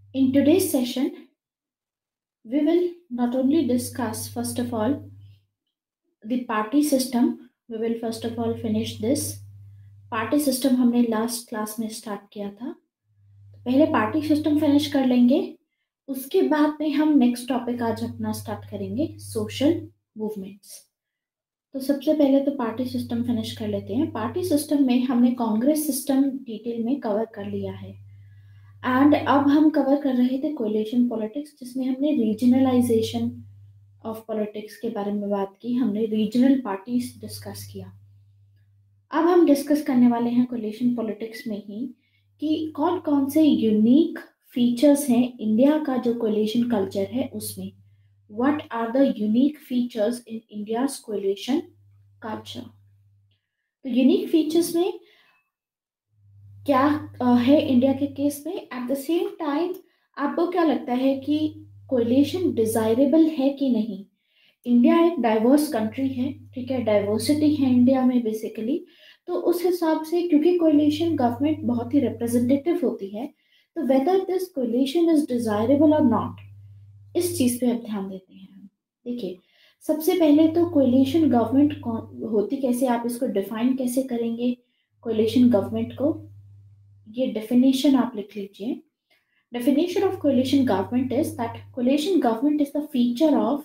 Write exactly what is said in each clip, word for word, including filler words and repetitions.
In today's session, we will not only discuss, first of all, the party system. We will first of all finish this. Party system हमने last class में start किया था, तो पहले party system finish कर लेंगे। उसके बाद में हम नेक्स्ट टॉपिक आज अपना स्टार्ट करेंगे, सोशल मूवमेंट्स। तो सबसे पहले तो पार्टी सिस्टम फिनिश कर लेते हैं। पार्टी सिस्टम में हमने कांग्रेस सिस्टम डिटेल में कवर कर लिया है, एंड अब हम कवर कर रहे थे कोलिशन पॉलिटिक्स, जिसमें हमने रीजनलाइजेशन ऑफ पॉलिटिक्स के बारे में बात की, हमने रीजनल पार्टीज डिस्कस किया। अब हम डिस्कस करने वाले हैं कोलिशन पॉलिटिक्स में ही कि कौन कौन से यूनिक फीचर्स हैं इंडिया का जो कोलिशन कल्चर है उसमें। What are the unique features in India's coalition culture. तो यूनिक फीचर्स में क्या है इंडिया के केस में। एट द सेम टाइम आपको क्या लगता है कि कोलिशन डिजायरेबल है कि नहीं। इंडिया एक डाइवर्स कंट्री है, ठीक है, डाइवर्सिटी है इंडिया में बेसिकली। तो उस हिसाब से क्योंकि कोलिशन गवर्नमेंट बहुत ही रिप्रेजेंटेटिव होती है, तो whether this coalition is desirable और नॉट, इस चीज पे अब ध्यान देते हैं हम। देखिए, सबसे पहले तो कोलिशन गवर्नमेंट होती कैसे, आप इसको डिफाइन कैसे करेंगे कोलिशन गवर्नमेंट को। ये डेफिनेशन आप लिख लीजिए। Definition of coalition government is that coalition government is the feature of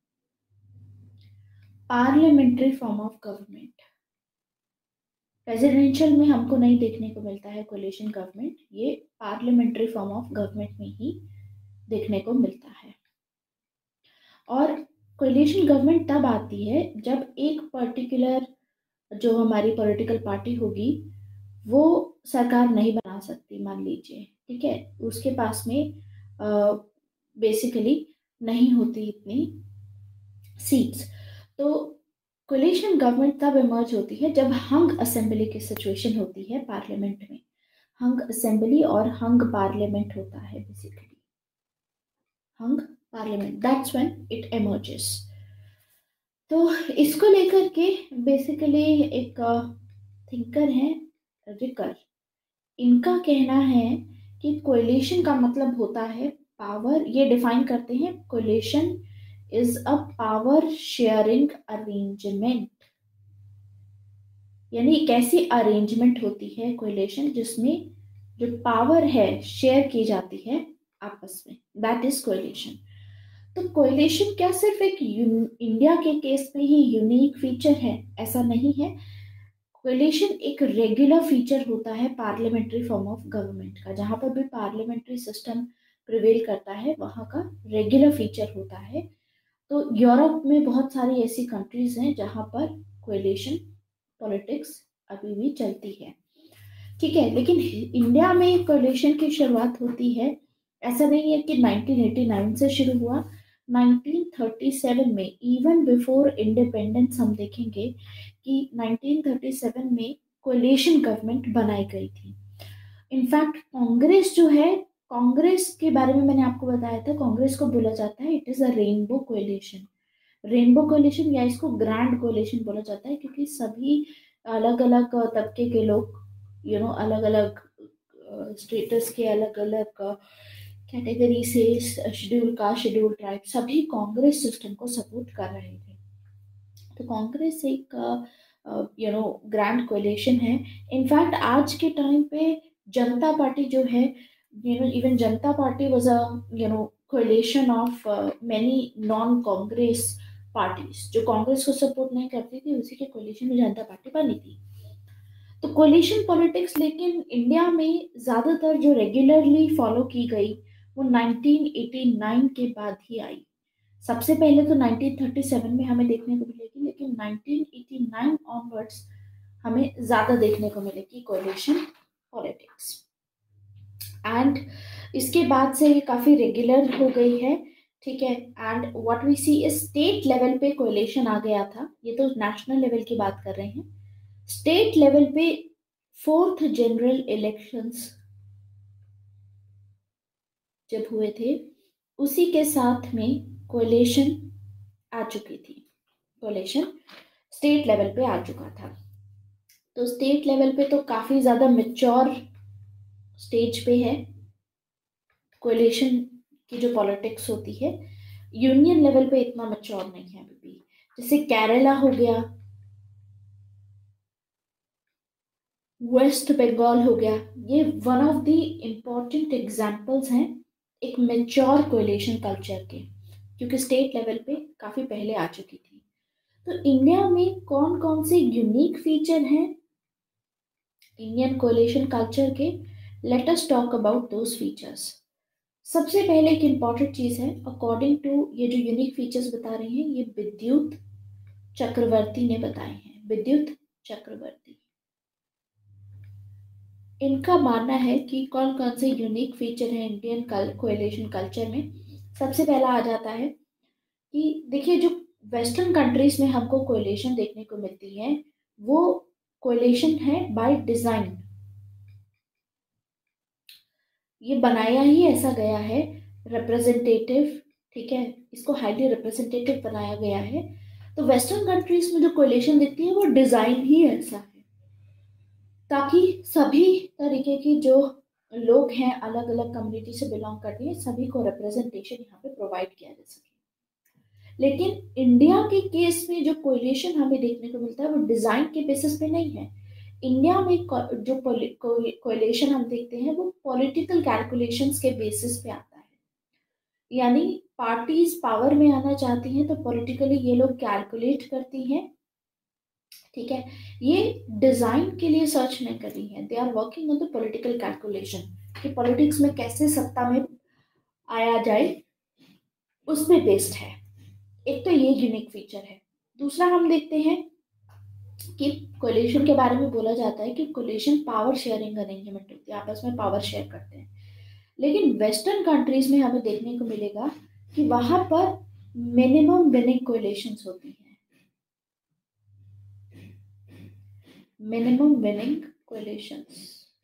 parliamentary form of government. Presidential में हमको नहीं देखने को मिलता है कोलिशन गवर्नमेंट, ये पार्लियामेंट्री फॉर्म ऑफ गवर्नमेंट में ही देखने को मिलता है। और कोलिशन गवर्नमेंट तब आती है जब एक पर्टिकुलर जो हमारी पॉलिटिकल पार्टी होगी वो सरकार नहीं बना सकती, मान लीजिए, ठीक है, उसके पास में बेसिकली नहीं होती इतनी सीट्स। तो कोलिशन गवर्नमेंट तब इमर्ज होती है जब हंग असेंबली की सिचुएशन होती है पार्लियामेंट में। हंग असेंबली और हंग पार्लियामेंट होता है basically, hung parliament, that's when it emerges. तो इसको लेकर के बेसिकली एक थिंकर है रिकर, इनका कहना है कि कोलिशन का मतलब होता है पावर। ये डिफाइन करते हैं, coalition is a power sharing arrangement. यानी एक ऐसी अरेंजमेंट होती है कोलिशन जिसमें जो पावर है शेयर की जाती है आपस में, दैट इज कोलिशन। तो कोलिशन क्या सिर्फ एक इंडिया के केस में ही यूनिक फीचर है, ऐसा नहीं है। कोलिशन एक रेगुलर फीचर होता है पार्लियामेंट्री फॉर्म ऑफ गवर्नमेंट का। जहां पर भी पार्लियामेंट्री सिस्टम प्रिवेल करता है वहां का रेगुलर फीचर होता है। तो यूरोप में बहुत सारी ऐसी कंट्रीज हैं जहां पर कोलिशन पॉलिटिक्स अभी भी चलती है, ठीक है। लेकिन इंडिया में कोलिशन की शुरुआत होती है, ऐसा नहीं है कि नाइनटीन एटी नाइन से शुरू हुआ, नाइनटीन थर्टी सेवन में, इवन बिफोर इंडिपेंडेंस हम देखेंगे कि नाइनटीन थर्टी सेवन में कोलिशन गवर्नमेंट बनाई गई थी। इनफैक्ट कांग्रेस जो है, कांग्रेस के बारे में मैंने आपको बताया था, कांग्रेस को बोला जाता है it is a rainbow coalition. Rainbow coalition या इसको ग्रैंड कोलिशन बोला जाता है क्योंकि सभी अलग अलग तबके के लोग, यू नो, अलग अलग स्टेटस के, अलग अलग कैटेगरी से, शेड्यूल कास्ट, शेड्यूल ट्राइब, सभी कांग्रेस सिस्टम को सपोर्ट कर रहे थे। तो कांग्रेस एक यू नो ग्रैंड कोलिशन है। इनफैक्ट आज के टाइम पे जनता पार्टी जो है, you know, even Janata party was a you know coalition of many non Congress parties, जो कांग्रेस को सपोर्ट नहीं करती थी, उसी के कोलिशन में जनता पार्टी बनी थी। तो कोलिशन पॉलिटिक्स लेकिन इंडिया में ज्यादातर जो रेगुलरली फॉलो की गई वो नाइनटीन एटी नाइन के बाद ही आई। सबसे पहले तो नाइनटीन थर्टी सेवन में हमें देखने को मिलेगी, लेकिन नाइनटीन एटी नाइन ऑनवर्ड्स हमें ज्यादा देखने को मिलेगी कोलिशन पॉलिटिक्स। एंड इसके बाद से ये काफी रेगुलर हो गई है, ठीक है। And what we see is state level पे कोलिशन आ गया था, ये तो नेशनल लेवल की बात कर रहे हैं। स्टेट लेवल पे फोर्थ जनरल इलेक्शंस जब हुए थे उसी के साथ में कोलिशन आ चुकी थी, कोलिशन स्टेट लेवल पे आ चुका था। तो स्टेट लेवल पे तो काफी ज्यादा मेच्योर स्टेज पे है, कोलिशन की जो पॉलिटिक्स होती है यूनियन लेवल पे इतना मैच्योर नहीं है अभी भी। जैसे केरला हो गया, वेस्ट बंगाल हो गया, ये one of the important examples हैं एक मेच्योर कोलिशन कल्चर के, क्योंकि स्टेट लेवल पे काफी पहले आ चुकी थी। तो इंडिया में कौन कौन से यूनिक फीचर हैं इंडियन कोलिशन कल्चर के, let us talk about those features. सबसे पहले एक इम्पॉर्टेंट चीज है, अकॉर्डिंग टू ये जो यूनिक फीचर्स बता रहे हैं ये विद्युत चक्रवर्ती ने बताए हैं। विद्युत चक्रवर्ती, इनका मानना है कि कौन कौन से यूनिक फीचर हैं इंडियन कोएलिशन कल्चर में। सबसे पहला आ जाता है कि देखिए जो वेस्टर्न कंट्रीज में हमको कोएलिशन देखने को मिलती है वो कोएलिशन है बाय डिजाइन। ये बनाया ही ऐसा गया है, रिप्रेजेंटेटिव, ठीक है, इसको हाईली रिप्रेजेंटेटिव बनाया गया है। तो वेस्टर्न कंट्रीज में जो कोएलिशन दिखती है वो डिजाइन ही ऐसा है ताकि सभी तरीके की जो लोग हैं अलग अलग कम्युनिटी से बिलोंग करते हैं सभी को रिप्रेजेंटेशन यहाँ पे प्रोवाइड किया जा सके। लेकिन इंडिया के केस में जो कोएलिशन हमें देखने को मिलता है वो डिजाइन के बेसिस पे नहीं है। इंडिया में जो कोएलिशन हम देखते हैं वो पॉलिटिकल कैलकुलेशंस के बेसिस पे आता है, यानी पार्टीज पावर में आना चाहती हैं तो पॉलिटिकली ये लोग कैलकुलेट करती हैं, ठीक है। ये डिजाइन के लिए सर्च नहीं कर रही है, they are working on the political calculation कि पॉलिटिक्स में कैसे सत्ता में आया जाए, उसमें बेस्ड है। एक तो ये यूनिक फीचर है। दूसरा हम देखते हैं कि कोलिशन के बारे में बोला जाता है कि कोलिशन पावर शेयरिंग अरेंजमेंट होती है, आपस में पावर शेयर करते हैं। लेकिन वेस्टर्न कंट्रीज में हमें देखने को मिलेगा कि वहां पर मिनिमम विनिंग कोलिशंस होती हैं, मिनिमम विनिंग कोलिशंस।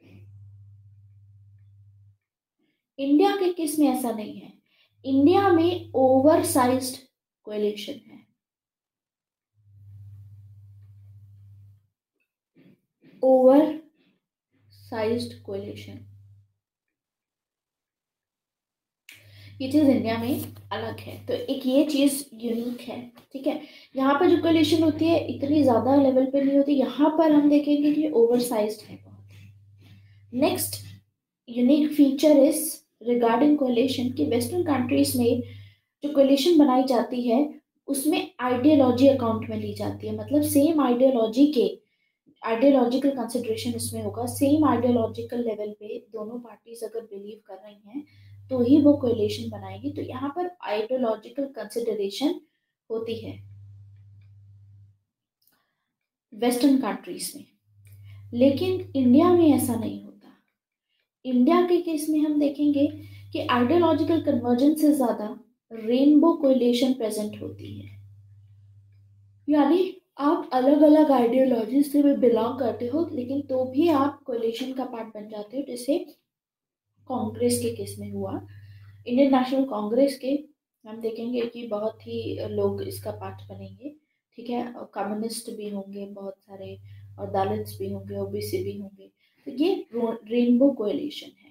इंडिया के केस में ऐसा नहीं है, इंडिया में ओवर साइज्ड कोलिशन है। ओवर साइज्ड कोलिशन, ये चीज इंडिया में अलग है, तो एक ये चीज यूनिक है, ठीक है। यहाँ पर जो कोलिशन होती है इतनी ज्यादा लेवल पे नहीं होती, यहाँ पर हम देखेंगे कि ओवर साइज्ड है बहुत। Next unique feature is regarding coalition कि वेस्टर्न कंट्रीज में जो कोलिशन बनाई जाती है उसमें आइडियोलॉजी अकाउंट में ली जाती है, मतलब सेम आइडियोलॉजी के आइडियोलॉजिकल कंसिडरेशन इसमें होगा, सेम आइडियोलॉजिकल लेवल पे दोनों पार्टीज अगर बिलीव कर रही हैं तो ही वो कोलिशन बनाएगी। तो यहाँ पर आइडियोलॉजिकल कंसिडरेशन होती है वेस्टर्न कंट्रीज में, लेकिन इंडिया में ऐसा नहीं होता। इंडिया के केस में हम देखेंगे कि आइडियोलॉजिकल कन्वर्जेंस से ज्यादा रेनबो कोलिशन प्रेजेंट होती है, यानी आप अलग अलग आइडियोलॉजी से भी बिलोंग करते हो लेकिन तो भी आप कोलिशन का पार्ट बन जाते हो। जैसे कांग्रेस के केस में हुआ, इंडियन नेशनल कांग्रेस के हम देखेंगे कि बहुत ही लोग इसका पार्ट बनेंगे, ठीक है, और कम्युनिस्ट भी होंगे बहुत सारे, और दलित्स भी होंगे, ओबीसी भी होंगे। तो ये रेनबो कोलिशन है।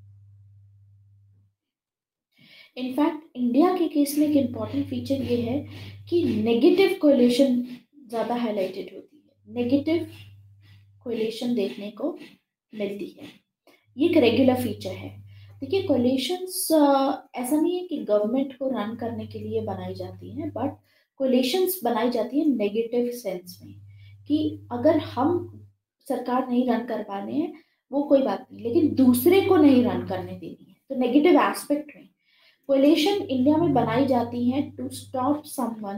इनफैक्ट इंडिया के केस में एक इम्पॉर्टेंट फीचर ये है कि नेगेटिव कोलिशन ज़्यादा हाईलाइटेड होती है, नेगेटिव कोलिशन देखने को मिलती है, ये एक रेगुलर फीचर है। देखिए कोलिशंस ऐसा नहीं है कि गवर्नमेंट को रन करने के लिए बनाई जाती हैं, बट कोलिशंस बनाई जाती है नेगेटिव सेंस में कि अगर हम सरकार नहीं रन कर पा रहे हैं वो कोई बात नहीं, लेकिन दूसरे को नहीं रन करने देनी है, तो नेगेटिव एस्पेक्ट में कोलिशन इंडिया में बनाई जाती है to stop someone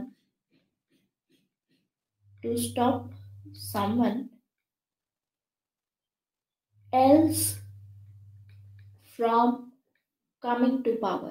to stop someone else from coming to power,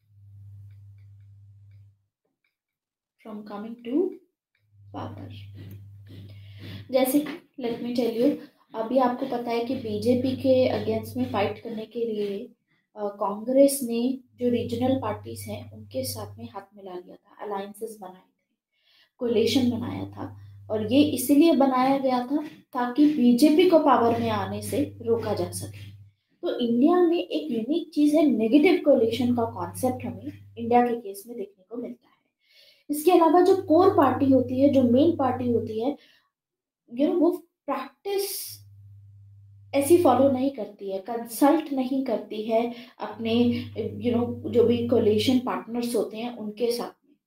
from coming to power। जैसे लेट मी टेल यू, अभी आपको पता है कि बीजेपी के अगेंस्ट में फाइट करने के लिए कांग्रेस ने जो रीजनल पार्टीज हैं उनके साथ में हाथ मिला लिया था, अलायंसेस बनाए थे, कोलिशन बनाया था, और ये इसीलिए बनाया गया था ताकि बीजेपी को पावर में आने से रोका जा सके। तो इंडिया में एक यूनिक चीज है, नेगेटिव कोलिशन का कॉन्सेप्ट हमें इंडिया के केस में देखने को मिलता है। इसके अलावा जो कोर पार्टी होती है, जो मेन पार्टी होती है, यू नो वो प्रैक्टिस ऐसी फॉलो नहीं करती है, कंसल्ट नहीं करती है अपने यू नो जो भी कोलिशन पार्टनर्स होते हैं उनके साथ में।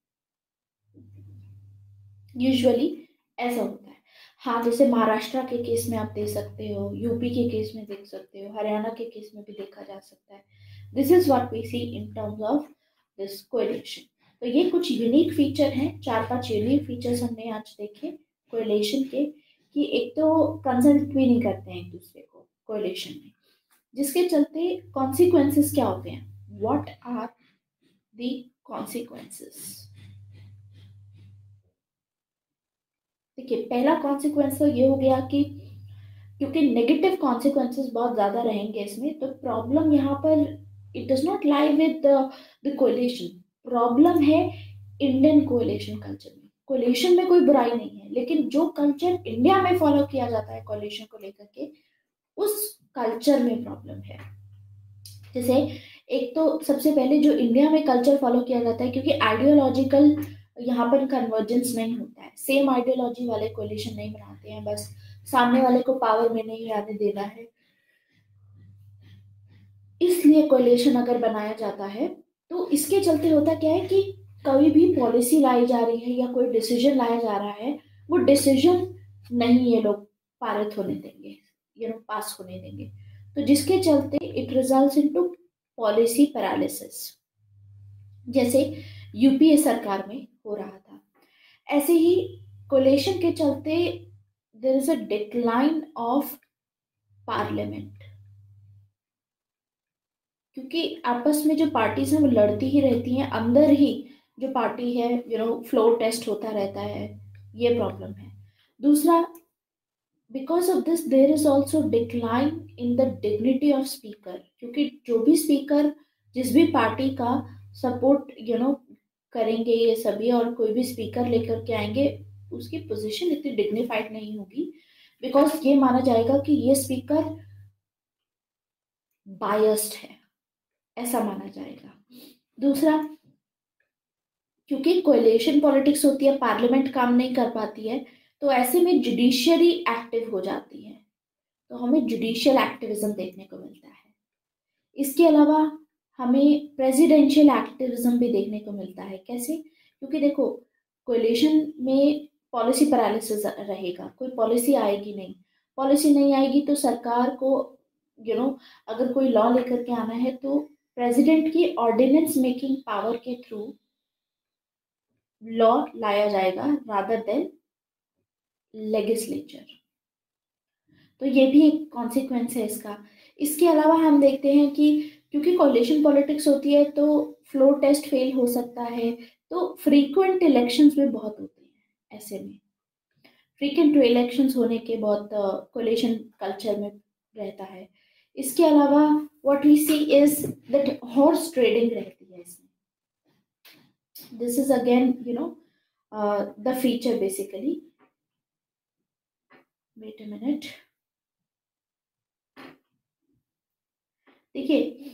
यूजुअली ऐसा होता है। हाँ, जैसे महाराष्ट्र के केस में आप देख सकते हो, यूपी के केस में देख सकते हो, हरियाणा के केस में भी देखा जा सकता है। This is what we see in terms of this correlation. तो ये कुछ यूनिक फीचर हैं, चार पांच यूनिक फीचर्स हमने आज देखे कोरिलेशन के, कि एक तो कंसल्ट भी नहीं करते हैं एक दूसरे को कोरिलेशन में, जिसके चलते कॉन्सिक्वेंसेस क्या होते हैं, व्हाट आर द कॉन्सिक्वेंसेस। देखिए, पहला कॉन्सिक्वेंस तो ये हो गया कि क्योंकि नेगेटिव कॉन्सिक्वेंसेस बहुत ज्यादा रहेंगे इसमें, तो प्रॉब्लम यहाँ पर it does not lie with the coalition. Problem है इंडियन कोलिशन कल्चर में। कोलिशन में कोई बुराई नहीं है, लेकिन जो कल्चर इंडिया में फॉलो किया जाता है कोलिशन को लेकर के, उस कल्चर में प्रॉब्लम है। जैसे एक तो सबसे पहले जो इंडिया में कल्चर फॉलो किया जाता है, क्योंकि आइडियोलॉजिकल यहाँ पर कन्वर्जेंस नहीं होता है, सेम आइडियोलॉजी वाले कोलिशन नहीं बनाते हैं, बस सामने वाले को पावर में नहीं आने देना है, इसलिए कोलिशन अगर बनाया जाता है तो इसके चलते होता क्या है कि कभी भी पॉलिसी लाई जा रही है या कोई डिसीजन लाया जा रहा है, वो डिसीजन नहीं ये लोग पारित होने देंगे, ये लोग पास होने देंगे, तो जिसके चलते it results into policy paralysis, जैसे यूपीए सरकार में हो रहा था। ऐसे ही कोलेशन के चलते there is a decline of parliament, क्योंकि आपस में जो पार्टीज हैं वो लड़ती ही रहती हैं, अंदर ही जो पार्टी है यू नो फ्लोर टेस्ट होता रहता है, ये प्रॉब्लम है। दूसरा, because of this there is also decline in the dignity of speaker, क्योंकि जो भी स्पीकर जिस भी पार्टी का सपोर्ट यू नो करेंगे ये सभी, और कोई भी स्पीकर लेकर के आएंगे, उसकी पोजीशन इतनी डिग्निफाइड नहीं होगी, बिकॉज ये माना जाएगा कि ये स्पीकर बायस्ड है, ऐसा माना जाएगा। दूसरा, क्योंकि कोएलिशन पॉलिटिक्स होती है, पार्लियामेंट काम नहीं कर पाती है, तो ऐसे में जुडिशियरी एक्टिव हो जाती है, तो हमें जुडिशियल एक्टिविज्म देखने को मिलता है। इसके अलावा हमें प्रेसिडेंशियल एक्टिविज्म भी देखने को मिलता है। कैसे? क्योंकि देखो, कोएलिशन में पॉलिसी पैरालिसिस रहेगा, कोई पॉलिसी आएगी नहीं, पॉलिसी नहीं आएगी तो सरकार को यू you नो know, अगर कोई लॉ लेकर के आना है तो प्रेसिडेंट की ऑर्डिनेंस मेकिंग पावर के थ्रू लॉ लाया जाएगा रादर देन लेगिस्लेचर, तो ये भी एक कॉन्सिक्वेंस है इसका। इसके अलावा हम देखते हैं कि क्योंकि कोलिशन पॉलिटिक्स होती है तो फ्लोर टेस्ट फेल हो सकता है, तो फ्रीक्वेंट इलेक्शंस भी बहुत होते हैं, ऐसे में फ्रीक्वेंट इलेक्शंस होने के बहुत कोलिशन कल्चर में रहता है। इसके अलावा what we see is that horse trading रहती है इसमें। This is again you know the feature basically. Wait a minute, देखिए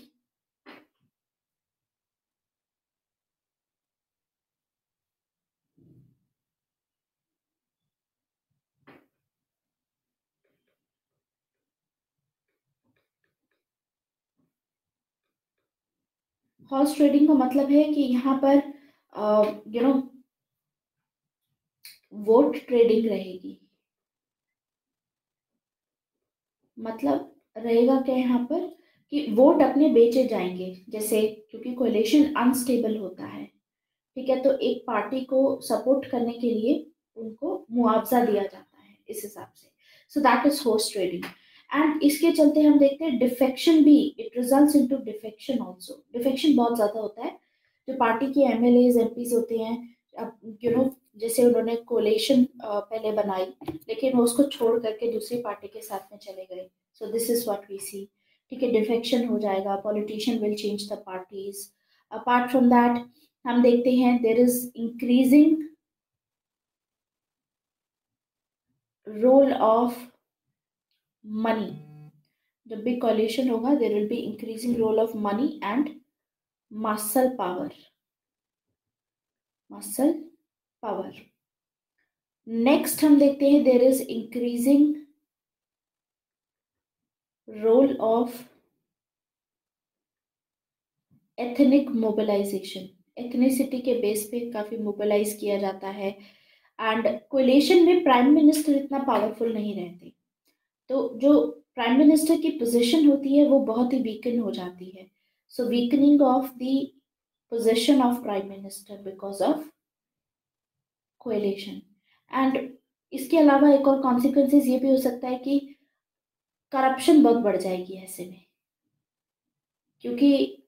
हॉर्स ट्रेडिंग का मतलब है कि यहाँ पर यू नो वोट ट्रेडिंग रहेगी। मतलब रहेगा क्या यहाँ पर कि वोट अपने बेचे जाएंगे, जैसे क्योंकि कोलिशन अनस्टेबल होता है, ठीक है, तो एक पार्टी को सपोर्ट करने के लिए उनको मुआवजा दिया जाता है इस हिसाब से, so that is horse trading. And इसके चलते हम देखते हैं डिफेक्शन भी, it results into defection also. Defection बहुत ज्यादा होता है, जो पार्टी के एमएलए एमपीज होते हैं, अब यू नो जैसे उन्होंने कोलेशन पहले बनाई लेकिन वो उसको छोड़ करके दूसरी पार्टी के साथ में चले गए, so this is what we see, ठीक है, डिफेक्शन हो जाएगा, politician will change the parties. Apart from that हम देखते हैं there is increasing role of money, जब भी कोलिशन होगा there will be increasing role of money and muscle power, muscle power. Next हम देखते हैं there is increasing role of ethnic mobilisation, ethnicity के बेस पे काफी मोबिलाइज किया जाता है। एंड कोलिशन में प्राइम मिनिस्टर इतना पावरफुल नहीं रहते, तो जो प्राइम मिनिस्टर की पोजीशन होती है वो बहुत ही वीकन हो जाती है। So weakening of the position of prime minister because of coalition. And इसके अलावा एक और कॉन्सिक्वेंसेस ये भी हो सकता है कि करप्शन बहुत बढ़ जाएगी ऐसे में, क्योंकि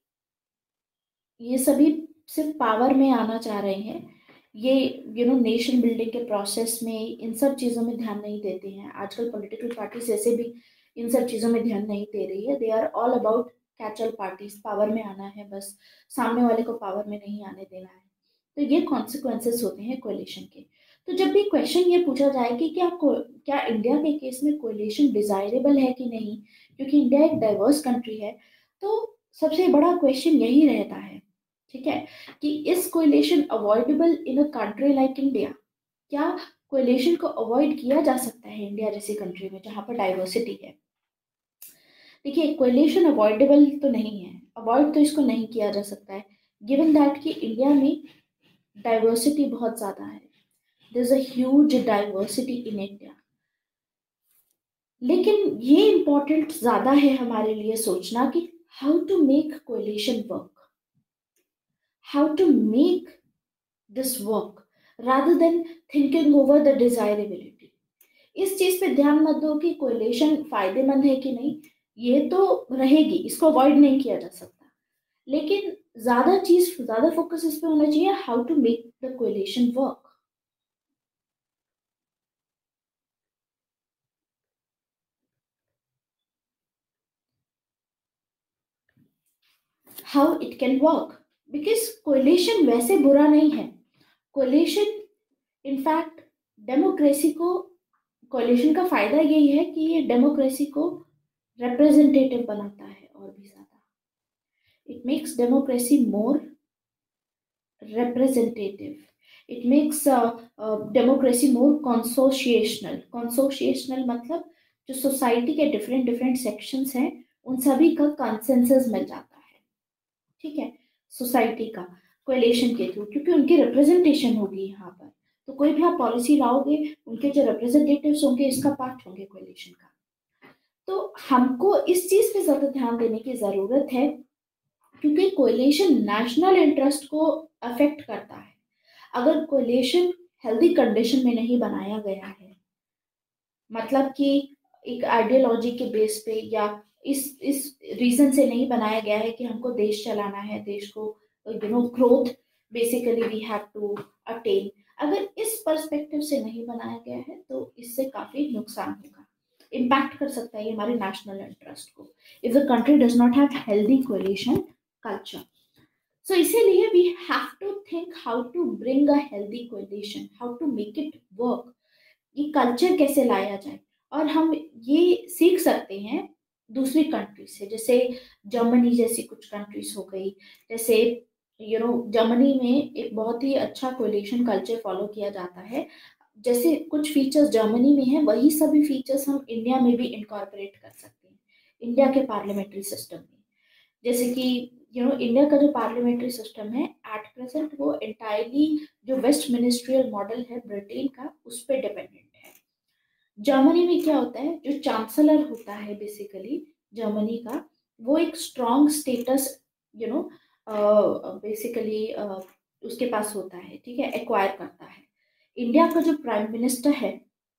ये सभी सिर्फ पावर में आना चाह रहे हैं, ये यू नो नेशन बिल्डिंग के प्रोसेस में इन सब चीज़ों में ध्यान नहीं देते हैं। आजकल पॉलिटिकल पार्टीज ऐसे भी इन सब चीज़ों में ध्यान नहीं दे रही है। They are all about catchall parties, power में आना है बस, सामने वाले को पावर में नहीं आने देना है। तो ये कॉन्सिक्वेंसेस होते हैं कोलिशन के। तो जब भी क्वेश्चन ये पूछा जाए कि क्या क्या इंडिया के केस में कोलिशन डिजायरेबल है कि नहीं, क्योंकि इंडिया एक डाइवर्स कंट्री है, तो सबसे बड़ा क्वेश्चन यही रहता है, ठीक है, कि is coalition avoidable in a country like India. क्या कोलिशन को अवॉइड किया जा सकता है इंडिया जैसी कंट्री में जहां पर डाइवर्सिटी है। देखिए कोलिशन अवॉइडेबल तो नहीं है, अवॉइड तो इसको नहीं किया जा सकता है, गिवन दैट कि इंडिया में डाइवर्सिटी बहुत ज्यादा है, there is a huge diversity in India. लेकिन ये इंपॉर्टेंट ज्यादा है हमारे लिए सोचना कि how to make coalition work, how to make this work rather than thinking over the desirability। इस चीज पे ध्यान मत दो कि कोलिशन फायदेमंद है कि नहीं, ये तो रहेगी, इसको अवॉइड नहीं किया जा सकता, लेकिन ज्यादा चीज ज्यादा फोकस इस पे होना चाहिए how to make the coalition work, how it can work. Because coalition वैसे बुरा नहीं है, कोलिशन इनफैक्ट डेमोक्रेसी को, कोलिशन का फायदा यही है कि ये डेमोक्रेसी को रिप्रेजेंटेटिव बनाता है और भी ज्यादा, it makes democracy more representative, it makes uh, uh, democracy more consociational। consociational मतलब जो सोसाइटी के डिफरेंट डिफरेंट सेक्शंस हैं उन सभी का कंसेंसस मिल जाता है, ठीक है, सोसाइटी का कोलिशन के थ्रू, क्योंकि उनकी रिप्रेजेंटेशन होगी यहाँ पर। तो कोई भी आप पॉलिसी लाओगे उनके जो रिप्रेजेंटेटिव्स होंगे इसका पार्ट होंगे कोलिशन का। तो हमको इस चीज पे ज्यादा ध्यान देने की जरूरत है, क्योंकि कोलिशन नेशनल इंटरेस्ट को अफेक्ट करता है। अगर कोलिशन हेल्दी कंडीशन में नहीं बनाया गया है, मतलब कि एक आइडियोलॉजी के बेस पे या इस इस रीजन से नहीं बनाया गया है कि हमको देश चलाना है, देश को you know growth basically we have to attain, अगर इस पर्सपेक्टिव से नहीं बनाया गया है तो इससे काफी नुकसान होगा, इम्पैक्ट कर सकता है ये हमारे नेशनल इंटरेस्ट को if the country does not have healthy coalition culture। So इसीलिए we have to think how to bring a healthy coalition, how to make it work, ये कल्चर कैसे लाया जाए। और हम ये सीख सकते हैं दूसरी कंट्री से, जैसे जर्मनी जैसी कुछ कंट्रीज हो गई, जैसे यू नो जर्मनी में एक बहुत ही अच्छा कोलिशन कल्चर फॉलो किया जाता है, जैसे कुछ फीचर्स जर्मनी में है वही सभी फीचर्स हम इंडिया में भी इनकॉर्पोरेट कर सकते हैं इंडिया के पार्लियामेंट्री सिस्टम में। जैसे कि यू नो इंडिया का जो पार्लियामेंट्री सिस्टम है एट प्रेजेंट वो एंटायरली जो वेस्ट मिनिस्ट्रियल मॉडल है ब्रिटेन का उस पर डिपेंडेंट है। जर्मनी में क्या होता है, जो चांसलर होता है बेसिकली जर्मनी का, वो एक strong status you know basically उसके पास होता है, ठीक है, एक्वायर करता है। इंडिया का जो प्राइम मिनिस्टर है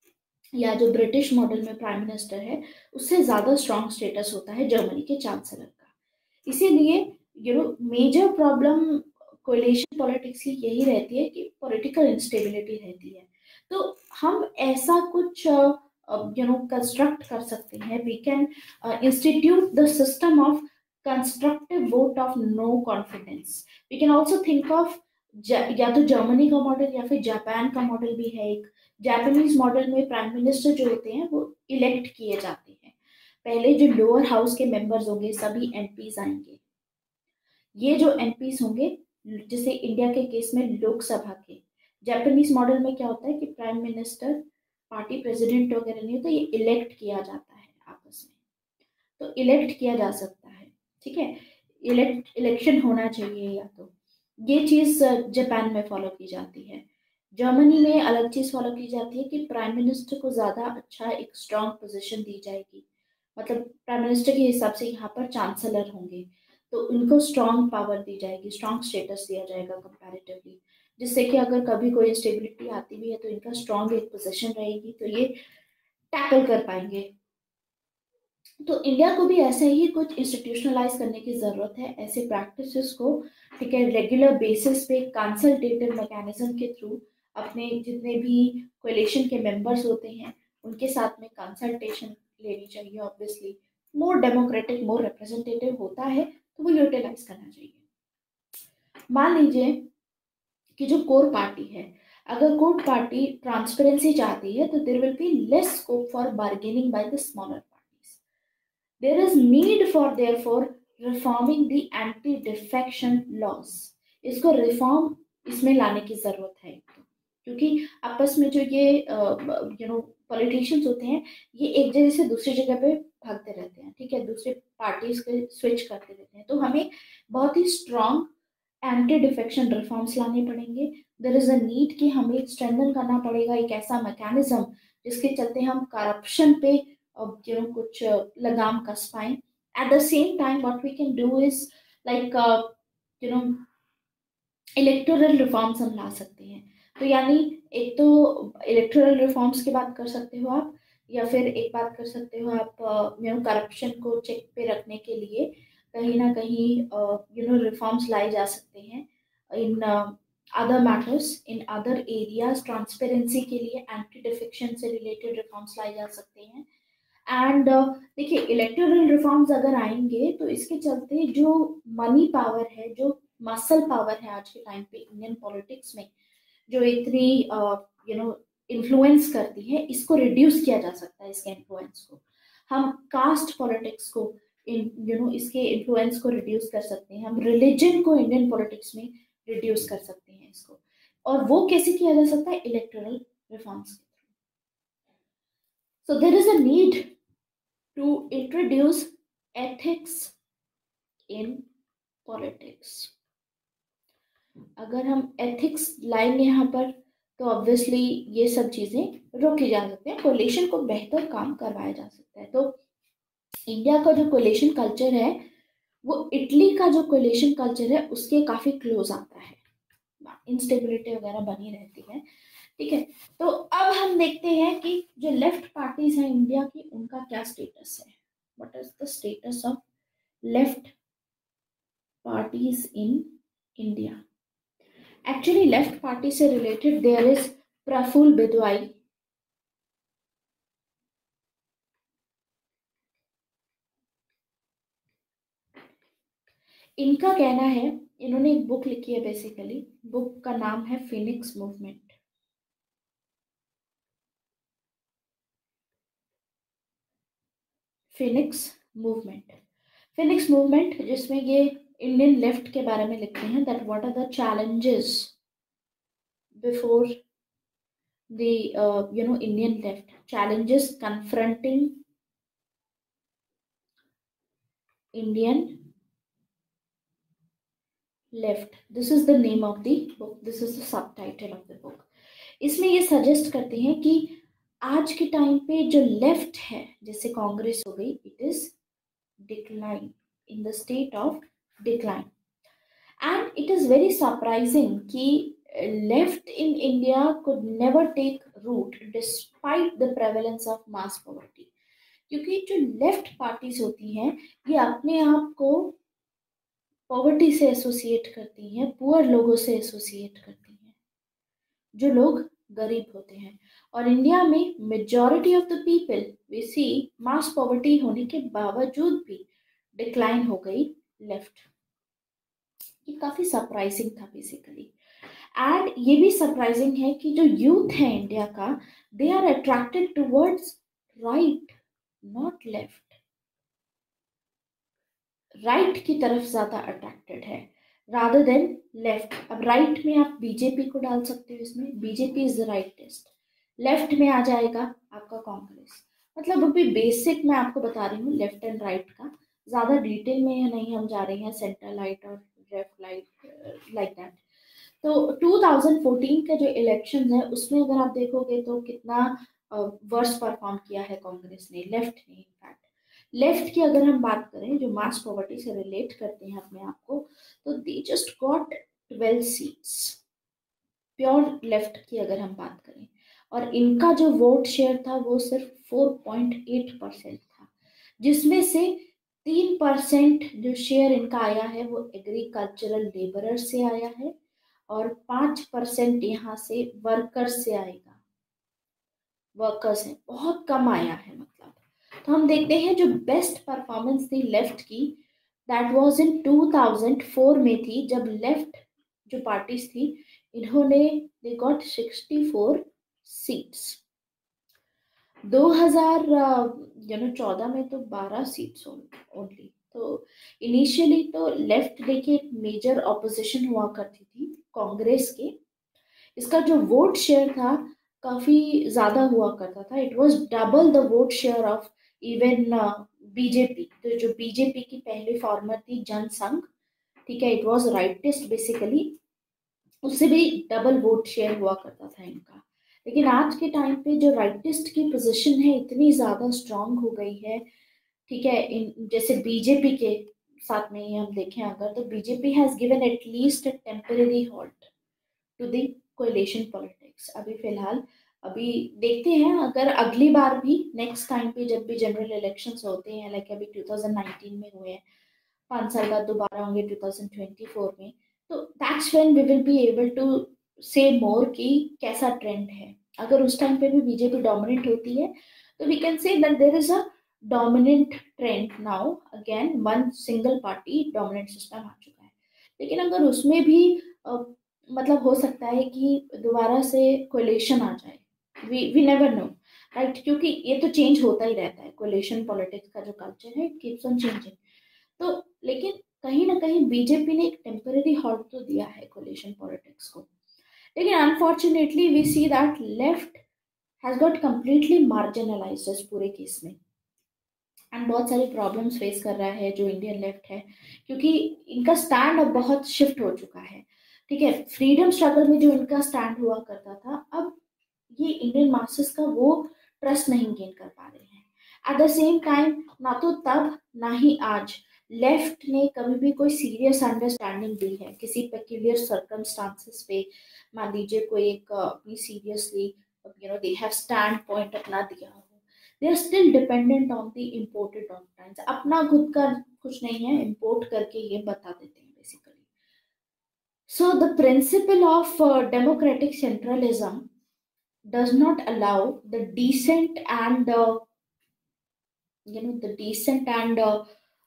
या जो ब्रिटिश मॉडल में प्राइम मिनिस्टर है उससे ज्यादा स्ट्रॉन्ग स्टेटस होता है जर्मनी के चांसलर का। इसीलिए you know major problem coalition politics की यही रहती है कि पॉलिटिकल इंस्टेबिलिटी रहती है। तो हम ऐसा कुछ यू नो कंस्ट्रक्ट कर सकते हैं, we can institute the system of constructive vote of no confidence. We can also think of या तो जर्मनी का मॉडल या फिर जापान का मॉडल भी है एक। जापानीज मॉडल में प्राइम मिनिस्टर जो होते हैं वो इलेक्ट किए जाते हैं, पहले जो लोअर हाउस के मेंबर्स होंगे सभी एमपीज आएंगे। ये जो एमपीज होंगे, जैसे इंडिया के केस में लोकसभा के, जापानीज मॉडल में क्या होता है कि प्राइम मिनिस्टर पार्टी प्रेसिडेंट वगैरह नहीं होता, ये इलेक्ट किया जाता है आपस में, तो इलेक्ट किया जा सकता है, ठीक है, इलेक्ट इलेक्शन होना चाहिए या तो, ये चीज जापान में फॉलो की जाती है। जर्मनी में अलग चीज फॉलो की जाती है कि प्राइम मिनिस्टर को ज्यादा अच्छा एक स्ट्रांग पोजीशन दी जाएगी, मतलब प्राइम मिनिस्टर के हिसाब से यहाँ पर चांसलर होंगे, तो उनको स्ट्रांग पावर दी जाएगी, स्ट्रांग स्टेटस दिया जाएगा कंपैरेटिवली, जिससे कि अगर कभी कोई इंस्टेबिलिटी आती भी है तो इनका स्ट्रांग एक पोजीशन रहेगी, तो ये टैकल कर पाएंगे। तो इंडिया को भी ऐसे ही कुछ इंस्टीट्यूशनलाइज करने की जरूरत है, ऐसे प्रैक्टिसेस को, ठीक है, रेगुलर बेसिस पे कंसल्टेटिव मैकेनिज्म के थ्रू अपने जितने भी कोलिशन के मेंबर्स होते हैं उनके साथ में कंसल्टेशन लेनी चाहिए। Obviously more democratic, more representative होता है तो वो यूटिलाइज करना चाहिए। मान लीजिए कि जो कोर पार्टी है, अगर कोर पार्टी ट्रांसपेरेंसी चाहती है तो there will be less scope for bargaining by the smaller parties. There is need for therefore reforming the anti defection laws. इसको रिफॉर्म इसमें लाने की जरूरत है, तो क्योंकि आपस में जो ये यू नो पॉलिटिशियंस होते हैं ये एक जगह से दूसरी जगह पे भागते रहते हैं, ठीक है, दूसरे पार्टीज के स्विच करते रहते हैं, तो हमें बहुत ही स्ट्रॉन्ग एंटी डिफेक्शन रिफॉर्म्स लाने पड़ेंगे। देयर इज अ नीड कि हमें स्ट्रेंथन करना पड़ेगा एक ऐसा मैकेनिज्म जिसके चलते हम करप्शन पे यू नो कुछ लगाम कस पाए। At the same time what we can do is like you know electoral reforms हम ला सकते हैं। तो यानी एक तो इलेक्टोरल रिफॉर्म्स की बात कर सकते हो आप, या फिर एक बात कर सकते हो आप यू नो करप्शन को चेक पे रखने के लिए कहीं ना कहीं यू नो रिफॉर्म्स लाए जा सकते हैं in other matters, in other areas, transparency के लिए एंटी डिफेक्शन से रिलेटेड रिफॉर्म्स लाए जा सकते हैं। एंड देखिए इलेक्टोरल रिफॉर्म्स अगर आएंगे तो इसके चलते जो मनी पावर है, जो मसल पावर है आज के टाइम पे इंडियन पॉलिटिक्स में, जो इतनी यू नो इन्फ्लुएंस करती है, इसको रिड्यूस किया जा सकता है। इसके इन्फ्लुएंस को हम कास्ट पॉलिटिक्स को इन यू नो इसके इन्फ्लुएंस को रिड्यूस कर सकते हैं, हम रिलीजन को इंडियन पॉलिटिक्स में रिड्यूस कर सकते हैं इसको। और वो कैसे किया जा सकता है? इलेक्टोरल रिफॉर्म्स के through. So there is a need to introduce ethics in politics। अगर हम एथिक्स लाएंगे यहाँ पर तो ऑब्वियसली ये सब चीजें रोकी जा सकती हैं, कोलिशन को बेहतर काम करवाया जा सकता है। तो इंडिया का जो कोलिशन कल्चर है वो इटली का जो कोलिशन कल्चर है उसके काफी क्लोज आता है, इंस्टेबिलिटी वगैरह बनी रहती है, ठीक है। तो अब हम देखते हैं कि जो लेफ्ट पार्टीज हैं इंडिया की उनका क्या स्टेटस है। What is the status of left parties in India? Actually left party से related there is Praful Bidwai, इनका कहना है, इन्होंने एक बुक लिखी है, बेसिकली बुक का नाम है phoenix movement. Phoenix movement phoenix movement जिसमें ये इंडियन लेफ्ट के बारे में लिखते हैं, that what are the challenges before the you know Indian left, challenges confronting Indian left. This is the name of the book. This is the subtitle of the book. इसमें ये suggest करते हैं कि आज के टाइम पे जो left है, जैसे कांग्रेस हो गई, it is decline, in the state of decline. And it is very surprising कि left in India could never take root despite the prevalence of mass poverty. क्योंकि जो लेफ्ट पार्टीज होती हैं ये अपने आप को पॉवर्टी से एसोसिएट करती हैं, पुअर लोगों से एसोसिएट करती हैं, जो लोग गरीब होते हैं। और इंडिया में majority of the people we see mass poverty होने के बावजूद भी डिक्लाइन हो गई लेफ्ट। ये काफी सरप्राइजिंग था बेसिकली। एंड ये भी सरप्राइजिंग है कि जो यूथ है इंडिया का, they are attracted towards right, not left. Right की तरफ ज़्यादा अट्रैक्टेड है रादर देन लेफ्ट। अब राइट में आप बीजेपी को डाल सकते हो, इसमें BJP is the rightest. Left में आ जाएगा आपका कांग्रेस। मतलब अभी बेसिक मैं आपको बता रही हूँ लेफ्ट एंड राइट का, ज़्यादा डिटेल में नहीं हम जा रहे हैं, सेंटर लाइट और लेफ्ट लाइट लाइक दैट। तो टू थाउजेंड फोर्टीन का जो इलेक्शन है उसमें अगर आप देखोगे तो कितना वर्स परफॉर्म किया है कांग्रेस ने, लेफ्ट ने इनफैक्ट। लेफ्ट की अगर हम बात करें जो मास पॉवर्टी से रिलेट करते हैं अपने आप को, तो they just got twelve seats, pure left की अगर हम बात करें। और इनका जो वोट शेयर था वो सिर्फ फोर पॉइंट एट परसेंट था, जिसमें से तीन परसेंट जो शेयर इनका आया है वो एग्रीकल्चरल लेबरर से आया है, और पांच परसेंट यहाँ से वर्कर्स से आएगा, वर्कर्स है, बहुत कम आया है मतलब। तो हम देखते हैं जो बेस्ट परफॉर्मेंस थी लेफ्ट की, that was in two thousand four में थी, जब लेफ्ट जो पार्टीज थी इन्होंने they got sixty four seats. दो हज़ार यू नो चौदह में तो बारह सीट्स ओनली। तो इनिशियली तो लेफ्ट देखिए एक मेजर ऑपोजिशन हुआ करती थी कांग्रेस के, इसका जो वोट शेयर था काफी ज्यादा हुआ करता था, it was double the vote share of even BJP. तो जो बीजेपी की पहली फॉर्मर थी जनसंघ, ठीक है, इट वाज राइटिस्ट बेसिकली, उससे भी डबल वोट शेयर हुआ करता था इनका। लेकिन आज के टाइम पे जो राइटिस्ट की पोजीशन है इतनी ज्यादा स्ट्रांग हो गई है, ठीक है, इन जैसे बीजेपी के साथ में ही हम देखें अगर, तो BJP has given at least a temporary halt to the coalition politics अभी फिलहाल। अभी देखते हैं अगर अगली बार भी नेक्स्ट टाइम पे जब भी जनरल इलेक्शंस होते हैं, लाइक अभी टू थाउजेंड नाइनटीन में हुए हैं, पाँच साल बाद दोबारा होंगे टू थाउजेंड ट्वेंटी फोर में, तो that's when we will be able to say more कि कैसा ट्रेंड है। अगर उस टाइम पे भी बीजेपी डोमिनेंट होती है तो we can say that there is a dominant trend now, again one single party dominant system आ चुका है। लेकिन अगर उसमें भी uh, मतलब हो सकता है कि दोबारा से कोलिशन आ जाए, we we never know, right, क्योंकि ये तो चेंज होता ही रहता है, कोलिशन पॉलिटिक्स का जो कल्चर है इट कीप्स ऑन चेंजिंग। तो लेकिन कहीं ना कहीं बीजेपी ने एक टेम्पररी हॉल्ट तो दिया है कोलिशन पॉलिटिक्स को। लेकिन unfortunately we see that left has got completely marginalised इस पूरे केस में, एंड बहुत सारी प्रॉब्लम्स फेस कर रहा है जो इंडियन लेफ्ट है, क्योंकि इनका स्टैंड अब बहुत शिफ्ट हो चुका है। ठीक है, फ्रीडम स्ट्रगल में जो इनका स्टैंड हुआ करता था, अब ये इंडियन मासेस का वो ट्रस्ट नहीं गेन कर पा रहे हैं। एट द सेम टाइम ना तो तब ना ही आज लेफ्ट ने कभी भी कोई सीरियस अंडरस्टैंडिंग दी है किसी पेक्यूलियर सर्कमस्टांसेस पे, मान लीजिए कोई एक अपनी seriously you know they have stand point अपना दिया हो, they are still dependent on the imported doctrines, अपना खुद का कुछ नहीं है, इम्पोर्ट करके ये बता देते हैं basically. So the principle of uh, democratic centralism does not allow the decent and uh, you know the decent and uh,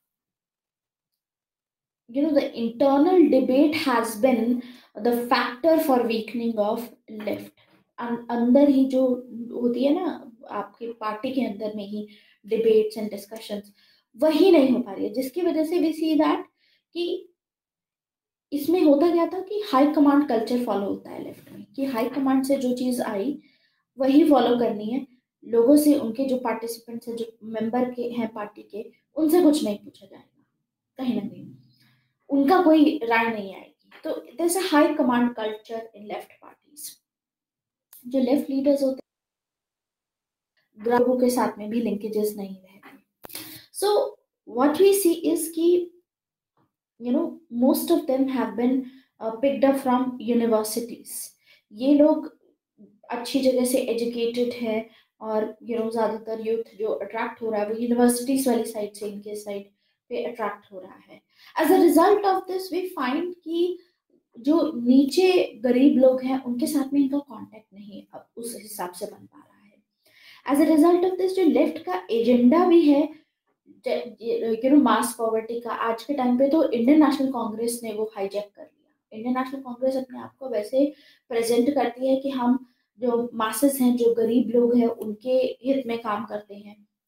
you know the internal debate has been the factor for weakening of left। अं- अंदर ही जो होती है ना आपके party के अंदर में ही डिबेट्स एंड डिस्कशंस, वही नहीं हो पा रही है, जिसकी वजह से वी सी दैट कि इसमें होता क्या था कि हाई कमांड कल्चर फॉलो होता है लेफ्ट में, कि हाई कमांड से जो चीज आई वही फॉलो करनी है, लोगों से, उनके जो पार्टिसिपेंट्स हैं, जो मेंबर के हैं पार्टी के, उनसे कुछ नहीं पूछा जाएगा, कहीं ना कहीं उनका कोई राय नहीं आएगी। तो there is a high command culture in left parties. जो लेफ्ट लीडर्स होते हैं ग्राहकों के साथ में भी लिंकेजेस नहीं रहते। So what we see is कि you know most of them have been uh, picked up from universities। ये लोग अच्छी जगह से एजुकेटेड है, और यू नो ज्यादातर यूथ जो अट्रैक्ट हो रहा है वो यूनिवर्सिटीज वाली साइड से, इनके साइड पे अट्रैक्ट हो रहा है। As a result of this we find कि जो नीचे गरीब लोग हैं उनके साथ में इनका कांटेक्ट नहीं अब उस हिसाब से बन पा रहा है। As a result of this जो लेफ्ट का एजेंडा भी है यू नो मास पॉवर्टी का, आज के टाइम पे तो इंडियन नेशनल कांग्रेस ने वो हाईजैक कर लिया। इंडियन नेशनल कांग्रेस अपने आप को वैसे प्रेजेंट करती है कि हम जो मासेस हैं, जो गरीब लोग हैं, उनके हित में काम करते हैं,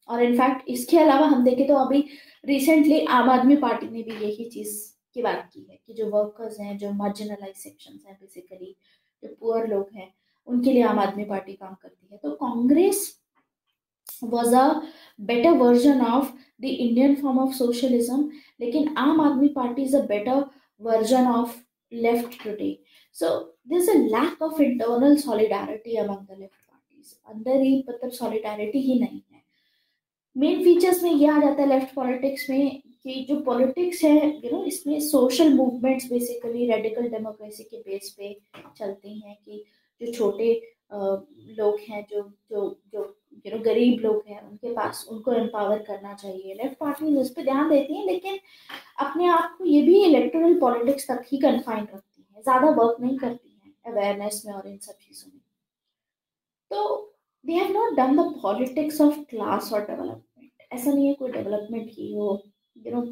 और इनफैक्ट इसके अलावा हम देखें तो अभी रिसेंटली आम आदमी पार्टी ने भी यही चीज की बात की है कि जो वर्कर्स हैं, जो मार्जिनलाइज सेक्शंस हैं, बेसिकली जो पुअर लोग हैं, उनके लिए आम आदमी पार्टी काम करती है। तो Congress was a better version of the Indian form of socialism, लेकिन आम आदमी party is a better version of left today. So there's a lack of internal solidarity among the left parties. अंदर ही मतलब solidarity ही नहीं है। मेन फीचर्स में ये आ जाता है लेफ्ट पॉलिटिक्स में कि जो पॉलिटिक्स है यू नो इसमें social movements basically radical democracy के बेस पे चलती हैं कि जो छोटे अ, लोग हैं, जो जो जो यू नो गरीब लोग हैं, उनके पास उनको एम्पावर करना चाहिए। लेफ्ट पार्टी इस पे ध्यान देती हैं, लेकिन अपने आप को ये भी इलेक्टोरल पॉलिटिक्स तक ही कन्फाइन रखती हैं, ज्यादा वर्क नहीं करती हैं अवेयरनेस में और इन सब चीजों में। तो they have not done the politics of class और डेवलपमेंट। ऐसा नहीं है कोई डेवलपमेंट की हो, यू नो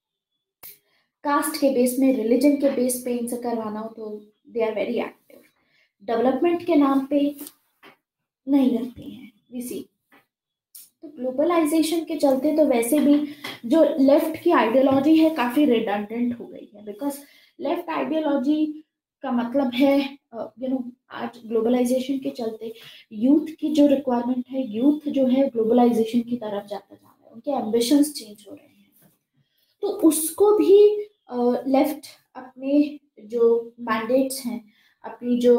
कास्ट के बेस में, रिलीजन के बेस पे इनसे करवाना हो तो they are very active. Development के नाम पे नहीं करते हैं वी सी। तो ग्लोबलाइजेशन के चलते तो वैसे भी जो लेफ्ट की आइडियोलॉजी है काफी रिडंडेंट हो गई है, बिकॉज लेफ्ट आइडियोलॉजी का मतलब है यू नो आज ग्लोबलाइजेशन के चलते यूथ की जो रिक्वायरमेंट है, यूथ जो है ग्लोबलाइजेशन की तरफ जाता जा रहा है, उनके एम्बिशंस चेंज हो रहे हैं। तो उसको भी लेफ्ट uh, अपने जो मैंडेट्स हैं, अपनी जो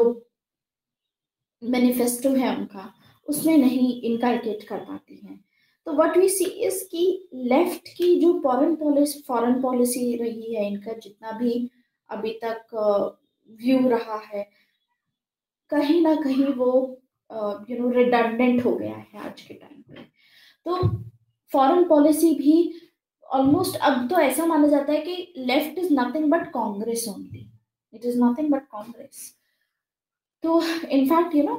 मैनिफेस्टो है उनका, उसमें नहीं इनकलकेट कर पाती हैं। तो व्हाट वी सी इज कि लेफ्ट की जो फॉरेन पॉलिसी फॉरेन पॉलिसी रही है, इनका जितना भी अभी तक व्यू uh, रहा है, कहीं ना कहीं वो यू नो रिडंडेंट हो गया है आज के टाइम पे। तो फॉरेन पॉलिसी भी ऑलमोस्ट अब तो ऐसा माना जाता है कि left is nothing but Congress only, it is nothing but Congress. तो in fact you know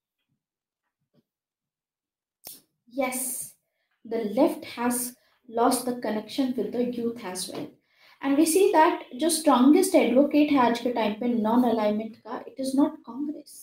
yes, the left has lost the connection with the youth as well. And we see that जो strongest advocate है आज के टाइम पे non alignment का, it is not Congress,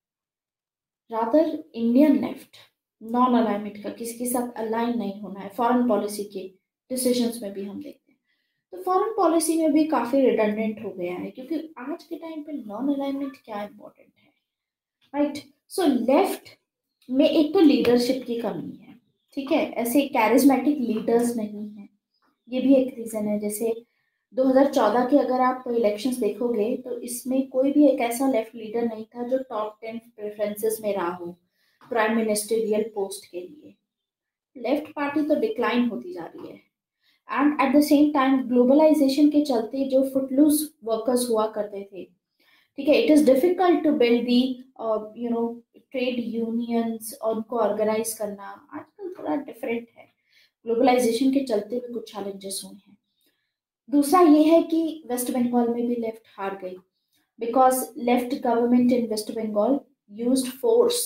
rather Indian left। Non alignment का, किसी के साथ अलाइन नहीं होना है फॉरेन पॉलिसी के डिसीजंस में भी हम देखते हैं। तो फॉरेन पॉलिसी में भी काफी रिडंडेंट हो गया है, क्योंकि आज के टाइम पे नॉन अलाइनमेंट क्या इम्पोर्टेंट है, राइट। सो लेफ्ट में एक तो लीडरशिप की कमी है, ठीक है, ऐसे कैरिज्मेटिक लीडर्स नहीं है, ये भी एक रीजन है। जैसे दो हज़ार चौदह के अगर आप इलेक्शंस देखोगे तो इसमें कोई भी एक ऐसा लेफ्ट लीडर नहीं था जो टॉप टेन प्रेफरेंसेस में रहा हो प्राइम मिनिस्टरियल पोस्ट के लिए। लेफ्ट पार्टी तो डिक्लाइन होती जा रही है। And at the same time globalisation के चलते जो फुटलूज वर्कर्स हुआ करते थे, ठीक है, it is difficult to build the you know trade unions और उनको ऑर्गेनाइज करना आजकल थोड़ा डिफरेंट है। ग्लोबलाइजेशन के चलते भी कुछ चैलेंजेस हुए हैं। दूसरा ये है कि वेस्ट बंगाल में भी लेफ्ट हार गई, because left government in West Bengal used force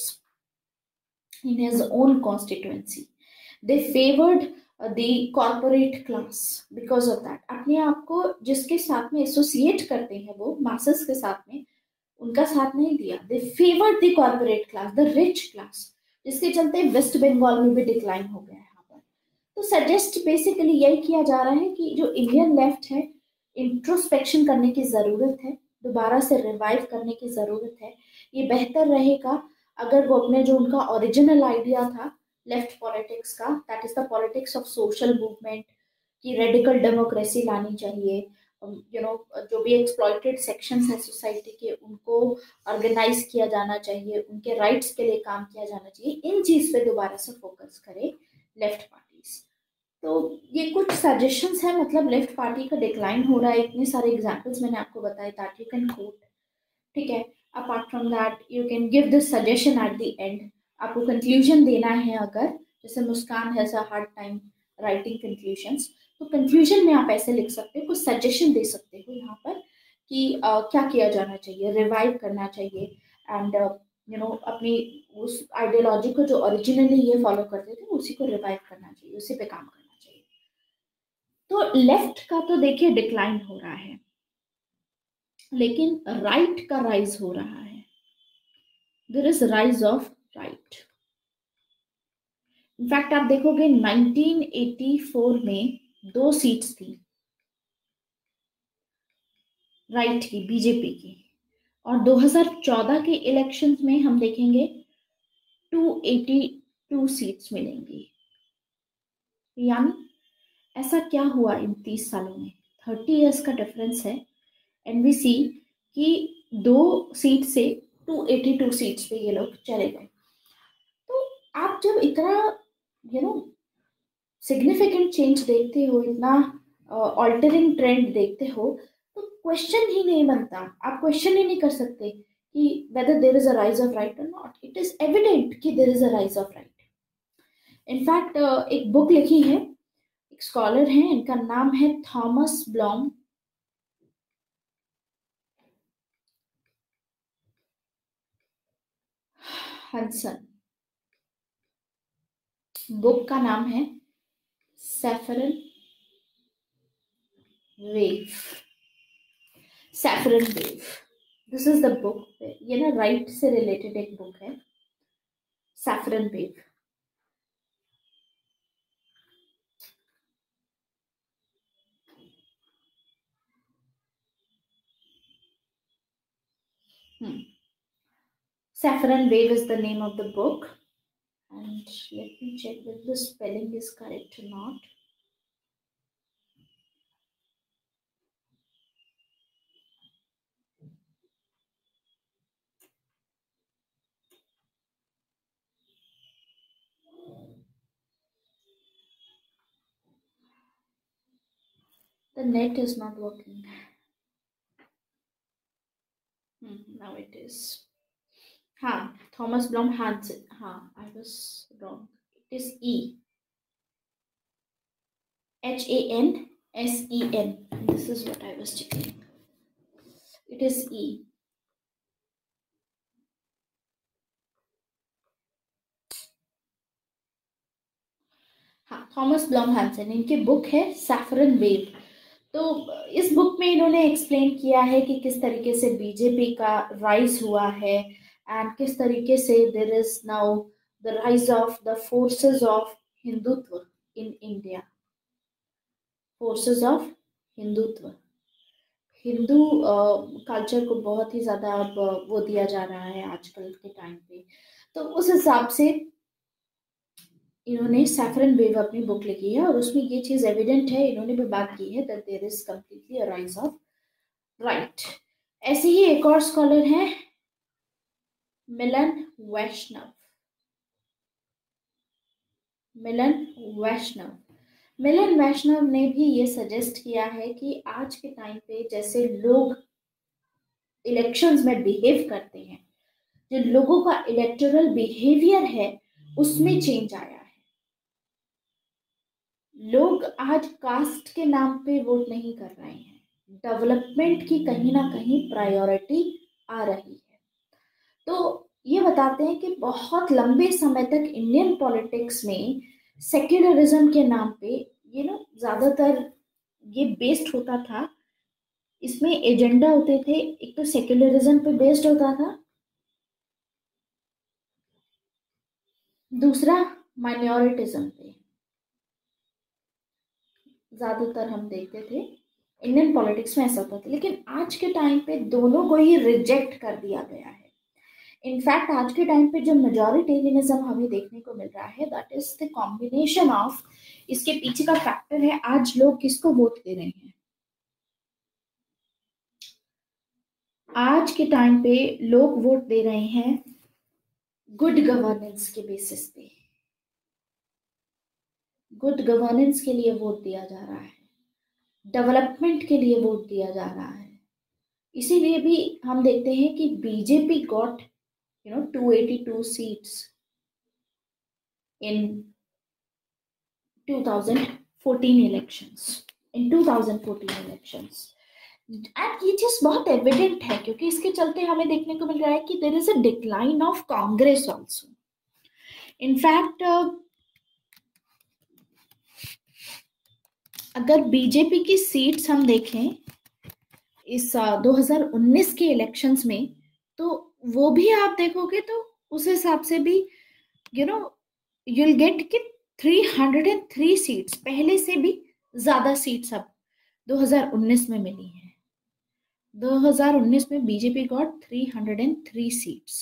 in his own constituency. They favored uh, the corporate class because of that। अपने आप को जिसके साथ में एसोसिएट करते हैं वो मासेस के साथ में, उनका साथ नहीं दिया। They favoured the corporate class, the rich class, जिसके चलते वेस्ट बंगाल में भी डिक्लाइन हो गया है यहाँ पर। तो सजेस्ट बेसिकली यही किया जा रहा है कि जो इंडियन लेफ्ट है, इंट्रोस्पेक्शन करने की जरूरत है, दोबारा से रिवाइव करने की जरूरत है। ये बेहतर रहेगा अगर वो अपने जो उनका ओरिजिनल आइडिया था लेफ्ट पॉलिटिक्स का, that is the politics of social movement, की रेडिकल डेमोक्रेसी लानी चाहिए, यू नो जो भी एक्सप्लॉइटेड सेक्शंस हैं सोसाइटी के, उनको ऑर्गेनाइज किया जाना चाहिए, उनके राइट्स के लिए काम किया जाना चाहिए। इन चीज पे दोबारा से फोकस करे लेफ्ट पार्टीज। तो ये कुछ सजेशंस है, मतलब लेफ्ट पार्टी का डिक्लाइन हो रहा है, इतने सारे एग्जांपल्स मैंने आपको बताए, दैट यू कैन कोट, ठीक है। Apart from that you can give this suggestion at the end. आपको कंक्लूजन देना है, अगर जैसे Muskan has a hard time writing conclusions, तो कंक्लूजन में आप ऐसे लिख सकते हो, कुछ सजेशन दे सकते हो यहाँ पर कि uh, क्या किया जाना चाहिए, रिवाइव करना चाहिए, एंड यू नो अपनी उस आइडियोलॉजी को जो ओरिजिनली ये फॉलो करते थे उसी को रिवाइव करना चाहिए, उसी पे काम करना चाहिए। तो लेफ्ट का तो देखिए डिक्लाइन हो रहा है, लेकिन राइट का राइज हो रहा है। There is rise of right. In fact आप देखोगे नाइनटीन एटी फोर में दो सीट्स थी राइट की, बीजेपी की, और दो हज़ार चौदह के इलेक्शंस में हम देखेंगे दो सौ बयासी सीट्स मिलेंगी। यानी ऐसा क्या हुआ इन तीस सालों में, थर्टी इयर्स का डिफरेंस है, एंड वी सी कि दो सीट से दो सौ बयासी सीट्स पे ये लोग चले गए। तो आप जब इतना यू नो सिग्निफिकेंट चेंज देखते हो, इतना ऑल्टरिंग ट्रेंड देखते हो, तो क्वेश्चन ही नहीं बनता, आप क्वेश्चन ही नहीं कर सकते कि whether there is a rise of right or not. It is evident कि there is a rise of right. In fact एक बुक लिखी है, एक स्कॉलर हैं, इनका नाम है थॉमस ब्लॉम हंसन। बुक का नाम है saffron wave, saffron wave. This is the book, ये ना राइट से रिलेटेड एक बुक है, saffron wave. Hmm. Saffron Wave is the name of the book, and let me check whether the spelling is correct or not. The net is not working. Hmm, now it is. Ha, Thomas Blom Hansen. Ha, I was wrong. It is E. H A N S E N. This is what I was checking. It is E. हाँ, Thomas Blom Hansen, इनकी book है saffron wave. तो इस book में इन्होंने explain किया है कि किस तरीके से बीजेपी का राइज हुआ है, एंड किस तरीके से there is now the rise of the forces of Hindutva in India. Forces of Hindutva, Hindu culture को बहुत ही ज़्यादा अब वो दिया जा रहा है आजकल के टाइम पे। तो उस हिसाब से इन्होंने सैफरन वेव अपनी बुक लिखी है, और उसमें ये चीज़ एविडेंट है, इन्होंने भी बात की है that there is completely a rise of right. ऐसे ही एक और स्कॉलर है मिलन वैष्णव। मिलन वैष्णव मिलन वैष्णव ने भी ये सजेस्ट किया है कि आज के टाइम पे जैसे लोग इलेक्शंस में बिहेव करते हैं, जो लोगों का इलेक्टोरल बिहेवियर है उसमें चेंज आया है। लोग आज कास्ट के नाम पे वोट नहीं कर रहे हैं, डेवलपमेंट की कहीं ना कहीं प्रायोरिटी आ रही है। तो ये बताते हैं कि बहुत लंबे समय तक इंडियन पॉलिटिक्स में सेक्युलरिज्म के नाम पे ये ना ज्यादातर ये बेस्ड होता था, इसमें एजेंडा होते थे, एक तो सेक्युलरिज्म पे बेस्ड होता था, दूसरा माइनॉरिटिज्म पे ज्यादातर हम देखते थे इंडियन पॉलिटिक्स में ऐसा होता था। लेकिन आज के टाइम पे दोनों को ही रिजेक्ट कर दिया गया है। इनफैक्ट आज के टाइम पे जो मेजॉरिटेरियनिज्म हमें देखने को मिल रहा है, that is the combination of, इसके पीछे का फैक्टर है आज लोग किसको वोट दे रहे हैं। आज के टाइम पे लोग वोट दे रहे हैं गुड गवर्नेंस के बेसिस पे, गुड गवर्नेंस के लिए वोट दिया जा रहा है, डेवलपमेंट के लिए वोट दिया जा रहा है। इसीलिए भी हम देखते हैं कि बीजेपी गॉट यू नो दो सौ बयासी seats in twenty fourteen elections, in twenty fourteen elections. And ये चीज बहुत एविडेंट है, क्योंकि इसके चलते हमें देखने को मिल रहा है कि there is a decline of Congress also. In fact अगर बीजेपी की सीट्स हम देखें इस दो हज़ार उन्नीस के इलेक्शंस में, तो वो भी आप देखोगे तो उस हिसाब से भी यू नो you'll get कि three hundred three सीट्स, पहले से भी ज्यादा सीट्स अब दो हज़ार उन्नीस में मिली हैं। दो हज़ार उन्नीस में BJP got three hundred three seats,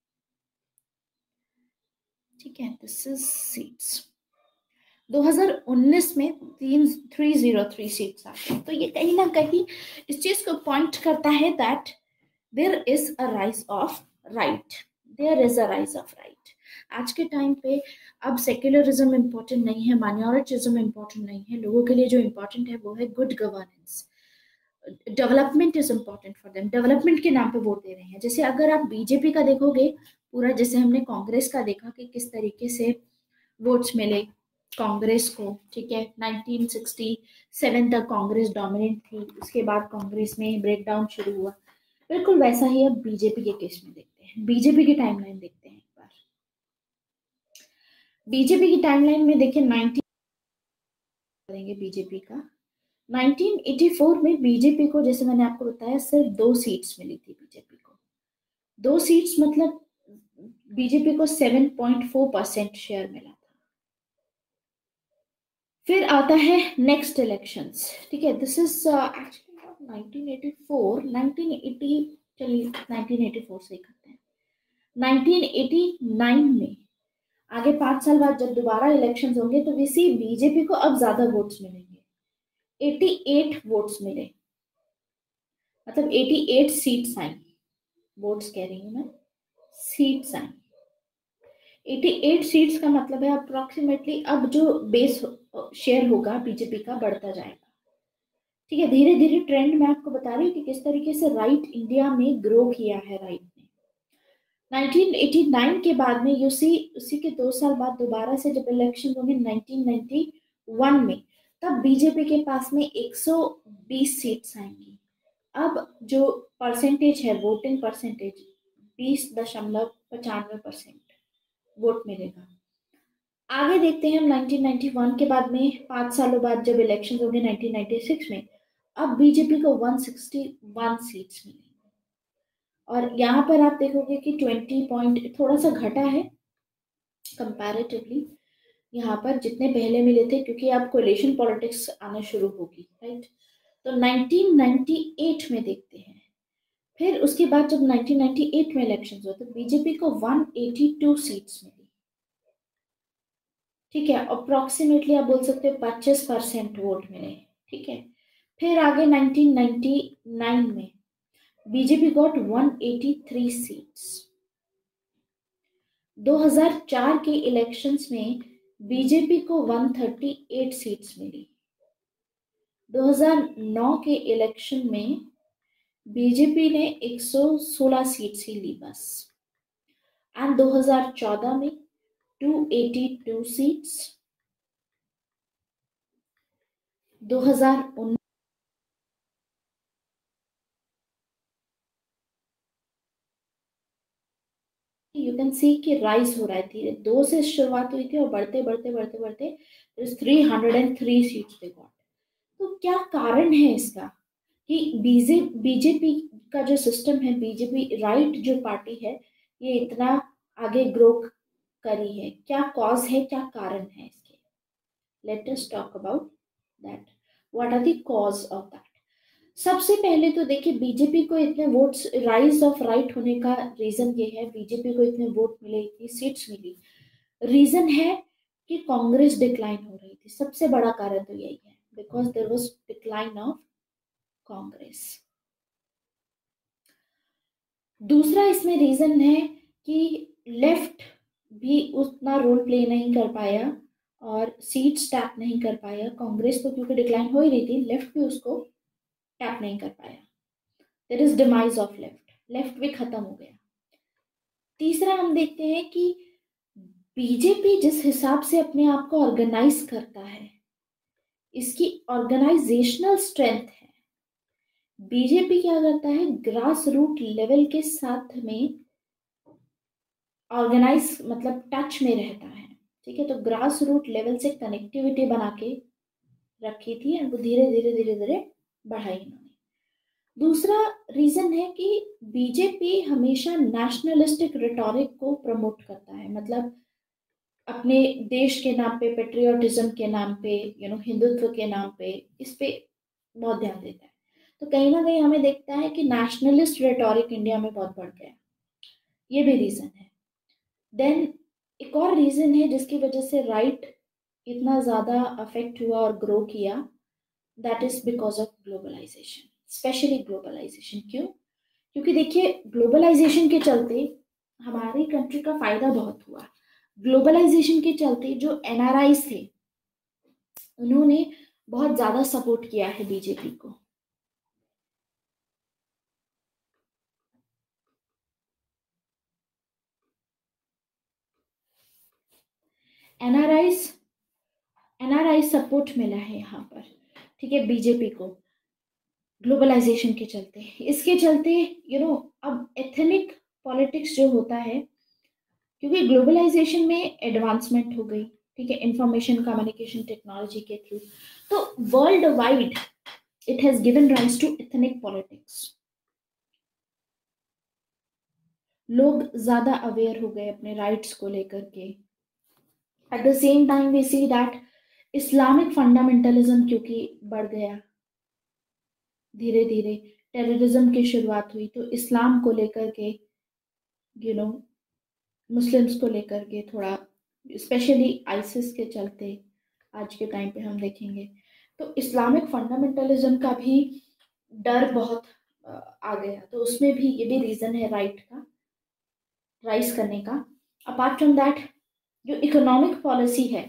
ठीक है, दिस इज सीट्स। दो हज़ार उन्नीस में तीन थ्री जीरो थ्री सीट्स आते हैं। तो ये कहीं ना कहीं इस चीज को पॉइंट करता है that there is a rise of right, there is a rise of right. आज के टाइम पे अब सेक्युलरिज्म इम्पोर्टेंट नहीं है, माइनॉरिटिज्म इम्पोर्टेंट नहीं है, लोगों के लिए जो इम्पोर्टेंट है वो है good governance, development is important for them. Development के नाम पे वोट दे रहे हैं। जैसे अगर आप बीजेपी का देखोगे पूरा, जैसे हमने कांग्रेस का देखा कि किस तरीके से वोट्स मिले कांग्रेस को, ठीक है, नाइनटीन सिक्सटी सेवन तक कांग्रेस डोमिनेंट थी, उसके बाद कांग्रेस में ब्रेकडाउन शुरू हुआ। बिल्कुल वैसा ही अब बीजेपी के केस में देखते हैं। बीजेपी की टाइमलाइन देखते हैं एक बार। बीजेपी की टाइमलाइन में देखिए नाइनटीन करेंगे बीजेपी का। नाइनटीन एटी फोर में बीजेपी को, जैसे मैंने आपको बताया, सिर्फ दो सीट्स मिली थी बीजेपी को। दो सीट्स मतलब बीजेपी को seven point four percent share मिला था। फिर आता है नेक्स्ट इलेक्शंस, ठीक है, this is actually nineteen eighty four, nineteen eighty, चलिए नाइनटीन एटी फोर से ही करते हैं। नाइनटीन एटी नाइन में आगे पांच साल बाद जब दोबारा इलेक्शंस होंगे तो वैसे बीजेपी को अब ज्यादा वोट्स मिलेंगे, अठासी वोट्स मिले, मतलब अठासी सीट्स आई, वोट्स कह रही हूँ मैं, सीट्स आई। अठासी सीट्स का मतलब है अप्रोक्सीमेटली अब जो बेस शेयर होगा बीजेपी का बढ़ता जाएगा, ठीक है। धीरे धीरे ट्रेंड मैं आपको बता रही हूँ कि किस तरीके से राइट इंडिया में ग्रो किया है राइट ने। नाइनटीन एटी नाइन के बाद में यूसी, उसी के दो साल बाद दोबारा से जब इलेक्शन होंगे नाइनटीन नाइंटी वन में, तब बीजेपी के पास में एक सौ बीस सीट्स आएंगी। अब जो परसेंटेज है, वोटिंग परसेंटेज, बीस दशमलव पचानवे परसेंट वोट मिलेगा। आगे देखते हैं हम नाइनटीन नाइंटी वन के बाद में, पांच सालों बाद जब इलेक्शन होंगे नाइनटीन नाइंटी सिक्स में, अब बीजेपी को एक सौ इकसठ सीट्स मिलेंगी। और यहाँ पर आप देखोगे कि बीस पॉइंट थोड़ा सा घटा है कंपैरेटिवली यहाँ पर जितने पहले मिले थे, क्योंकि अब कोलिशन पॉलिटिक्स आना शुरू होगी, राइट। तो नाइनटीन नाइंटी एट में देखते हैं, फिर उसके बाद जब नाइनटीन नाइंटी एट में इलेक्शन हुए तो बीजेपी को एक सौ बयासी सीट्स मिली, ठीक है, अप्रोक्सीमेटली आप बोल सकते हो पच्चीस परसेंट वोट मिले, ठीक है। फिर आगे नाइनटीन नाइंटी नाइन में बीजेपी गॉट एक सौ तिरासी सीट्स। दो हज़ार चार के इलेक्शंस में बीजेपी को एक सौ अड़तीस सीट्स मिली। दो हज़ार नौ के इलेक्शन में बीजेपी ने एक सौ सोलह सीट्स ही ली बस। एंड दो हज़ार चौदह में दो सौ बयासी सीट्स, दो हज़ार उन्नीस यू कैन सी कि राइज हो रहा है धीरे, दो से शुरुआत हुई थी और बढ़ते बढ़ते बढ़ते बढ़ते three hundred and three seats पे गॉट। तो क्या कारण है इसका कि बीजे बीजेपी का जो सिस्टम है, बीजेपी राइट जो पार्टी है, ये इतना आगे ग्रो करी है? क्या कॉज है, क्या कारण है इसके? Let us talk about that, what are the cause of that. सबसे पहले तो देखिए बीजेपी को इतने वोट्स, राइज ऑफ राइट होने का रीजन ये है, बीजेपी को इतने वोट मिले, इतनी सीट्स मिली, रीजन है कि कांग्रेस डिक्लाइन हो रही थी। सबसे बड़ा कारण तो यही है, because there was decline of Congress. दूसरा इसमें रीजन है कि लेफ्ट भी उतना रोल प्ले नहीं कर पाया और सीट टैप नहीं कर पाया। कांग्रेस तो क्योंकि डिक्लाइन हो ही रही थी, लेफ्ट भी उसको टैप नहीं कर पाया। There is demise of left, left भी खत्म हो गया। तीसरा हम देखते हैं कि बीजेपी जिस हिसाब से अपने आप को ऑर्गेनाइज करता है, इसकी ऑर्गेनाइजेशनल स्ट्रेंथ है। बीजेपी क्या करता है, ग्रास रूट लेवल के साथ में ऑर्गेनाइज, मतलब टच में रहता है, ठीक है। तो ग्रास रूट लेवल से कनेक्टिविटी बना के रखी थी और वो धीरे धीरे धीरे धीरे बढ़ाई इन्होंने। दूसरा रीजन है कि बीजेपी हमेशा नेशनलिस्टिक रिटोरिक को प्रमोट करता है, मतलब अपने देश के नाम पे, पेट्रियोटिज्म के नाम पे, यू नो हिंदुत्व के नाम पे, इस पे बहुत ध्यान देता है। तो कहीं ना कहीं हमें देखता है कि नेशनलिस्ट रेटोरिक इंडिया में बहुत बढ़ गया। ये भी रीजन है। देन एक और रीजन है जिसकी वजह से राइट इतना ज्यादा अफेक्ट हुआ और ग्रो किया, that is because of globalisation, specially globalisation. क्यों? क्योंकि देखिए, ग्लोबलाइजेशन के चलते हमारी कंट्री का फायदा बहुत हुआ। ग्लोबलाइजेशन के चलते जो एनआरआईज थे, उन्होंने बहुत ज्यादा सपोर्ट किया है बीजेपी को। एनआरआईज एनआरआई सपोर्ट मिला है यहाँ पर, ठीक है, बीजेपी को ग्लोबलाइजेशन के चलते। इसके चलते यू नो अब एथनिक पॉलिटिक्स जो होता है, क्योंकि ग्लोबलाइजेशन में एडवांसमेंट हो गई, ठीक है, इंफॉर्मेशन कम्युनिकेशन टेक्नोलॉजी के थ्रू, तो world wide it has given rise to ethnic politics. लोग ज्यादा अवेयर हो गए अपने राइट्स को लेकर के। At the same time we see that Islamic fundamentalism क्योंकि बढ़ गया, धीरे धीरे टेररिज्म की शुरुआत हुई, तो इस्लाम को लेकर के, यू नो मुस्लिम्स को लेकर के थोड़ा, स्पेशली आइसिस के चलते आज के टाइम पे हम देखेंगे, तो इस्लामिक फंडामेंटलिज्म का भी डर बहुत अ, आ गया। तो उसमें भी ये भी रीजन है राइट का राइज करने का। अपार्ट फ्रॉम दैट, जो इकोनॉमिक पॉलिसी है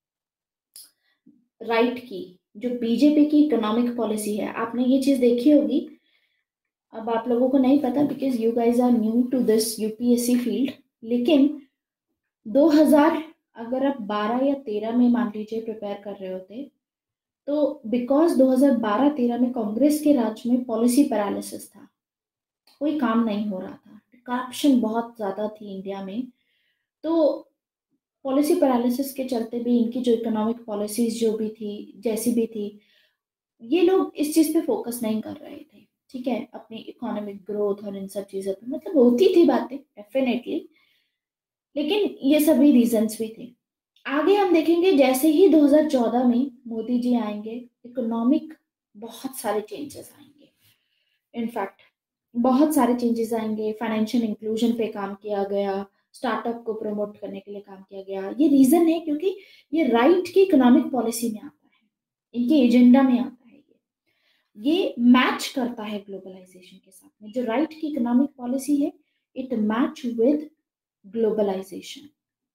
राइट की, जो बीजेपी की इकोनॉमिक पॉलिसी है, आपने ये चीज देखी होगी। अब आप लोगों को नहीं पता because you guys are new to this UPSC field, लेकिन दो हज़ार, अगर आप बारह या तेरह में मान लीजिए प्रिपेयर कर रहे होते, तो बिकॉज दो हज़ार बारह तेरह में कांग्रेस के राज में पॉलिसी पैरालिसिस था, कोई काम नहीं हो रहा था, करप्शन बहुत ज्यादा थी इंडिया में। तो पॉलिसी पैरालिसिस के चलते भी इनकी जो इकोनॉमिक पॉलिसीज जो भी थी, जैसी भी थी, ये लोग इस चीज पे फोकस नहीं कर रहे थे, ठीक है, अपनी इकोनॉमिक ग्रोथ और इन सब चीजों पे, मतलब होती थी बातें डेफिनेटली, लेकिन ये सभी रीजंस भी थे। आगे हम देखेंगे जैसे ही दो हज़ार चौदह में मोदी जी आएंगे, इकोनॉमिक बहुत सारे चेंजेस आएंगे। इनफैक्ट बहुत सारे चेंजेस आएंगे, फाइनेंशियल इंक्लूजन पे काम किया गया, स्टार्टअप को प्रमोट करने के लिए काम किया गया। ये रीजन है क्योंकि ये राइट की इकोनॉमिक पॉलिसी में आता है, इनके एजेंडा में आता है। ये ये मैच करता है ग्लोबलाइजेशन के साथ में, जो राइट की इकोनॉमिक पॉलिसी है, इट मैच विद ग्लोबलाइजेशन।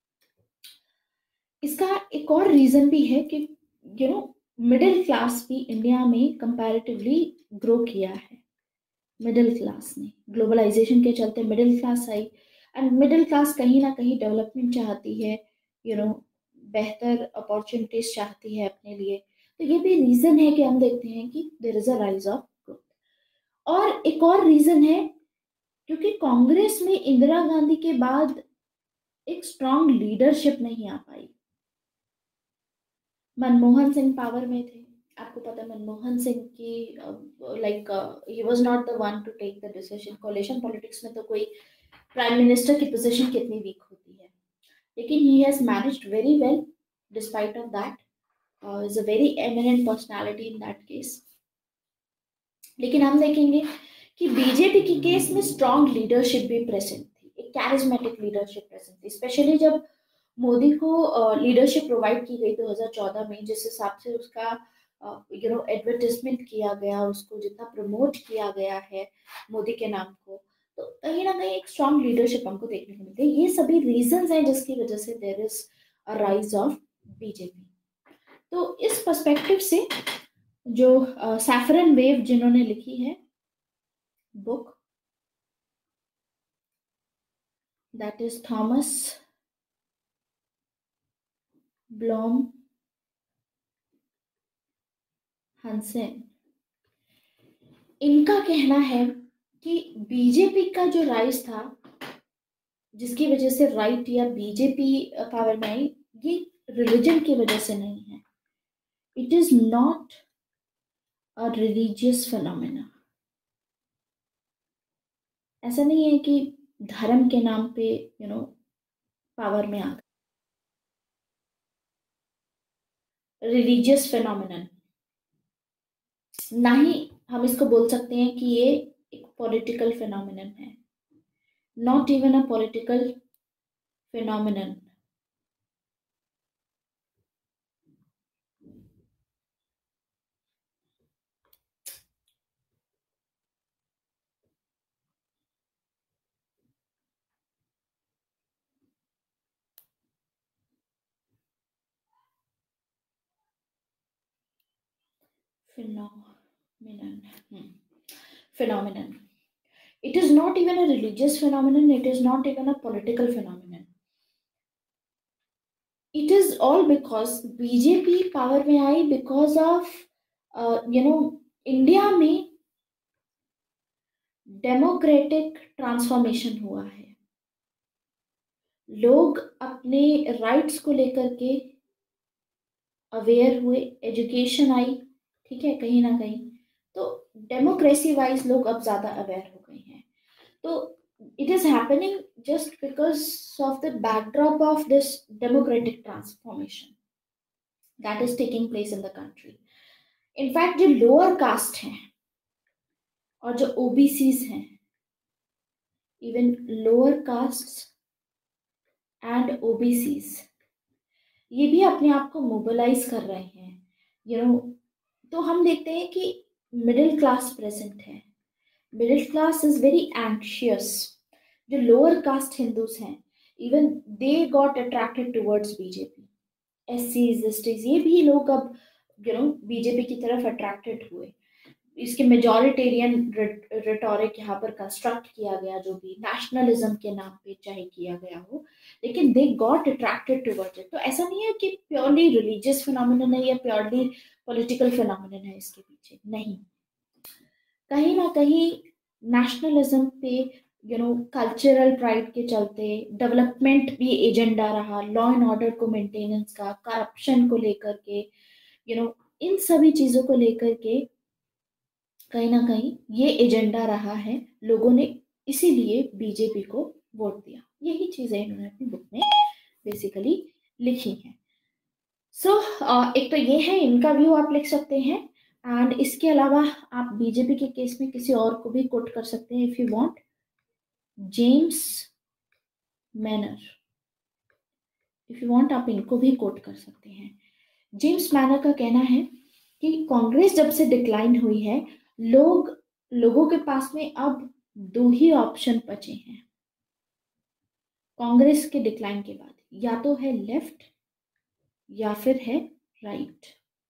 इसका एक और रीजन भी है कि यू नो मिडिल क्लास भी इंडिया में कंपैरेटिवली ग्रो किया है। मिडिल क्लास ने, ग्लोबलाइजेशन के चलते मिडिल क्लास आई, एंड मिडिल क्लास कहीं ना कहीं डेवलपमेंट चाहती है, यू नो बेहतर अपॉर्चुनिटीज चाहती है अपने लिए। तो ये भी रीजन है कि हम देखते हैं कि there is a rise of growth. और एक और रीजन है क्योंकि कांग्रेस में इंदिरा गांधी के बाद एक स्ट्रांग लीडरशिप नहीं आ पाई। मनमोहन सिंह पावर में थे, आपको पता है मनमोहन सिंह की, like he was not the one to take the decision. Coalition politics में तो कोई प्राइम मिनिस्टर की पोजीशन कितनी वीक होती है, लेकिन he has managed very well despite of that, is a very eminent personality in that case. लेकिन हम देखेंगे कि बीजेपी की केस में स्ट्रांग लीडरशिप भी प्रेजेंट थी, एक कैरिज्मेटिक लीडरशिप प्रेजेंट थी, स्पेशली जब मोदी को लीडरशिप प्रोवाइड की गई दो हज़ार चौदह में, जिस हिसाब से उसका यू नो एडवर्टिजमेंट किया गया, उसको जितना प्रमोट किया गया है मोदी के नाम को, तो कहीं ना कहीं एक स्ट्रांग लीडरशिप हमको देखने को मिलती है। ये सभी रीजंस हैं जिसकी वजह से there is a rise of BJP. तो इस पर्सपेक्टिव से जो सैफरन वेव जिन्होंने लिखी है book, that is Thomas Blom Hansen, इनका कहना है कि बीजेपी का जो राइज था, जिसकी वजह से राइट या बीजेपी पावर में आई, ये रिलीजन की वजह से नहीं है। It is not a religious phenomena. ऐसा नहीं है कि धर्म के नाम पे यू नो पावर में आ गए। रिलीजियस फिनोमिनन, ना ही हम इसको बोल सकते हैं कि ये एक पॉलिटिकल फिनोमिनन है, not even a political phenomenon. Phenomenon. Hmm. Phenomenon. It is not even a religious phenomenon. It is not even a political phenomenon. It is all because B J P power में आई because of uh, you know India में democratic transformation हुआ है। लोग अपने rights को लेकर के अवेयर हुए, एजुकेशन आई, ठीक है, कहीं ना कहीं तो डेमोक्रेसी वाइज लोग अब ज्यादा अवेयर हो गए हैं। तो it is happening just because of the backdrop of this democratic transformation that is taking place in the country. In fact, जो लोअर कास्ट हैं और जो ओबीसीज हैं, even lower caste and OBCs, ये भी अपने आप को मोबिलाइज कर रहे हैं, यू you नो know, तो हम देखते हैं कि मिडिल क्लास प्रेजेंट है। Middle class is very anxious. जो लोअर कास्ट हिंदूज हैं, even they got attracted towards BJP. एस सीज एस टीज, ये भी लोग अब यू नो बीजेपी की तरफ अट्रैक्टेड हुए। इसके मेजॉरिटेरियन रिटोरिक यहाँ पर कंस्ट्रक्ट किया गया, जो भी नेशनलिज्म के नाम पे चाहे किया गया हो, लेकिन they got attracted towards it. तो ऐसा नहीं है कि प्योरली रिलीजियस फिनोमिनन है या प्योरली पॉलिटिकल फिनोमिनन है इसके पीछे, नहीं। कहीं ना कहीं नेशनलिज्म पे, यू नो कल्चरल प्राइड के चलते डेवलपमेंट भी एजेंडा रहा, लॉ एंड ऑर्डर को मेंटेनेंस का, करप्शन को लेकर के, यू नो इन सभी चीजों को लेकर के कहीं ना कहीं ये एजेंडा रहा है। लोगों ने इसीलिए बीजेपी को वोट दिया। यही चीजें इन्होंने अपनी बुक में बेसिकली लिखी हैं। सो so, एक तो ये है, इनका व्यू आप लिख सकते हैं, एंड इसके अलावा आप बीजेपी के केस में किसी और को भी कोट कर सकते हैं if you want. James Manor, if you want आप इनको भी कोट कर सकते हैं। जेम्स मैनर का कहना है कि कांग्रेस जब से डिक्लाइन हुई है, लोग लोगों के पास में अब दो ही ऑप्शन बचे हैं कांग्रेस के डिक्लाइन के बाद, या तो है लेफ्ट या फिर है राइट।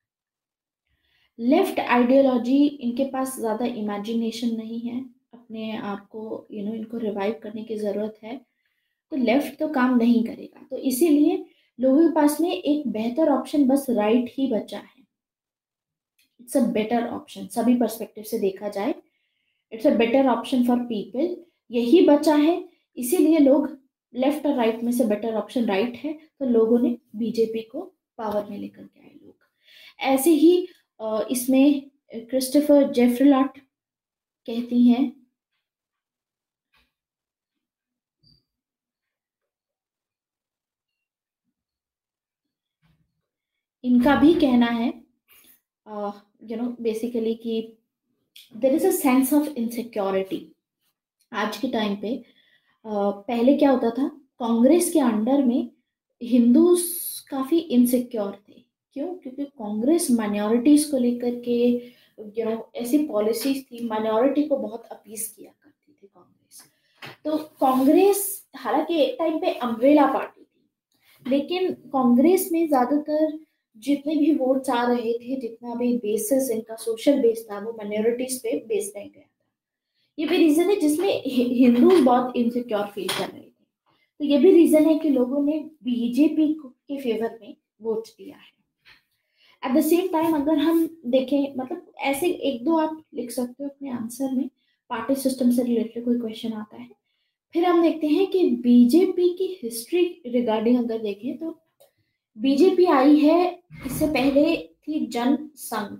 लेफ्ट आइडियोलॉजी, इनके पास ज्यादा इमेजिनेशन नहीं है, अपने आप को यू नो इनको रिवाइव करने की जरूरत है, तो लेफ्ट तो काम नहीं करेगा। तो इसीलिए लोगों के पास में एक बेहतर ऑप्शन बस राइट ही बचा है। इट्स अ बेटर ऑप्शन, सभी पर्सपेक्टिव से देखा जाए it's a better option for people, यही बचा है। इसीलिए लोग लेफ्ट और राइट में से बेटर ऑप्शन राइट है, तो लोगों ने बीजेपी को पावर में लेकर के आए लोग। ऐसे ही इसमें क्रिस्टोफर जेफरलॉट कहती हैं, इनका भी कहना है यू नो बेसिकली कि there is a sense of insecurity आज के टाइम पे। uh, पहले क्या होता था, कांग्रेस के अंडर में हिंदूज काफी इनसिक्योर थे। क्यों? क्योंकि कांग्रेस माइनॉरिटीज को लेकर के यू नो ऐसी पॉलिसीज थी, माइनॉरिटी को बहुत अपीज किया करती थी कांग्रेस। तो कांग्रेस हालांकि एक टाइम पे अम्ब्रेला पार्टी थी, लेकिन कांग्रेस में ज्यादातर जितने भी वोट्स आ रहे थे, जितना भी बेसिस इनका सोशल बेस था, वो माइनॉरिटीज पे बेस नहीं गया था। ये भी रीजन है जिसमें हिंदू बहुत इनसिक्योर फील कर रहे थे। तो ये भी रीजन है कि लोगों ने बीजेपी के फेवर में वोट दिया है। एट द सेम टाइम अगर हम देखें, मतलब ऐसे एक दो आप लिख सकते हो अपने आंसर में, पार्टी सिस्टम से रिलेटेड कोई क्वेश्चन आता है। फिर हम देखते हैं कि बीजेपी की हिस्ट्री रिगार्डिंग अगर देखें तो बीजेपी आई है, इससे पहले थी जन संघ।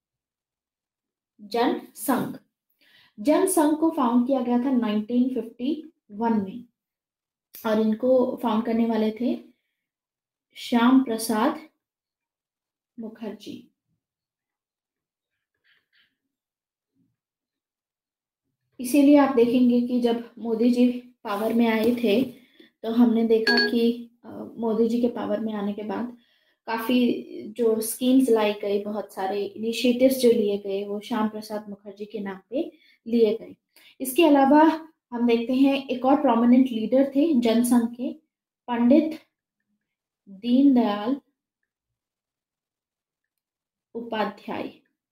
जन संघ जन संघ को फाउंड किया गया था नाइनटीन फिफ्टी वन में, और इनको फाउंड करने वाले थे श्याम प्रसाद मुखर्जी। इसीलिए आप देखेंगे कि जब मोदी जी पावर में आए थे तो हमने देखा कि मोदी जी के पावर में आने के बाद काफ़ी जो स्कीम्स लाई गई, बहुत सारे इनिशिएटिव्स जो लिए गए वो श्याम प्रसाद मुखर्जी के नाम पे लिए गए। इसके अलावा हम देखते हैं एक और प्रोमिनेंट लीडर थे जनसंघ के, पंडित दीनदयाल उपाध्याय।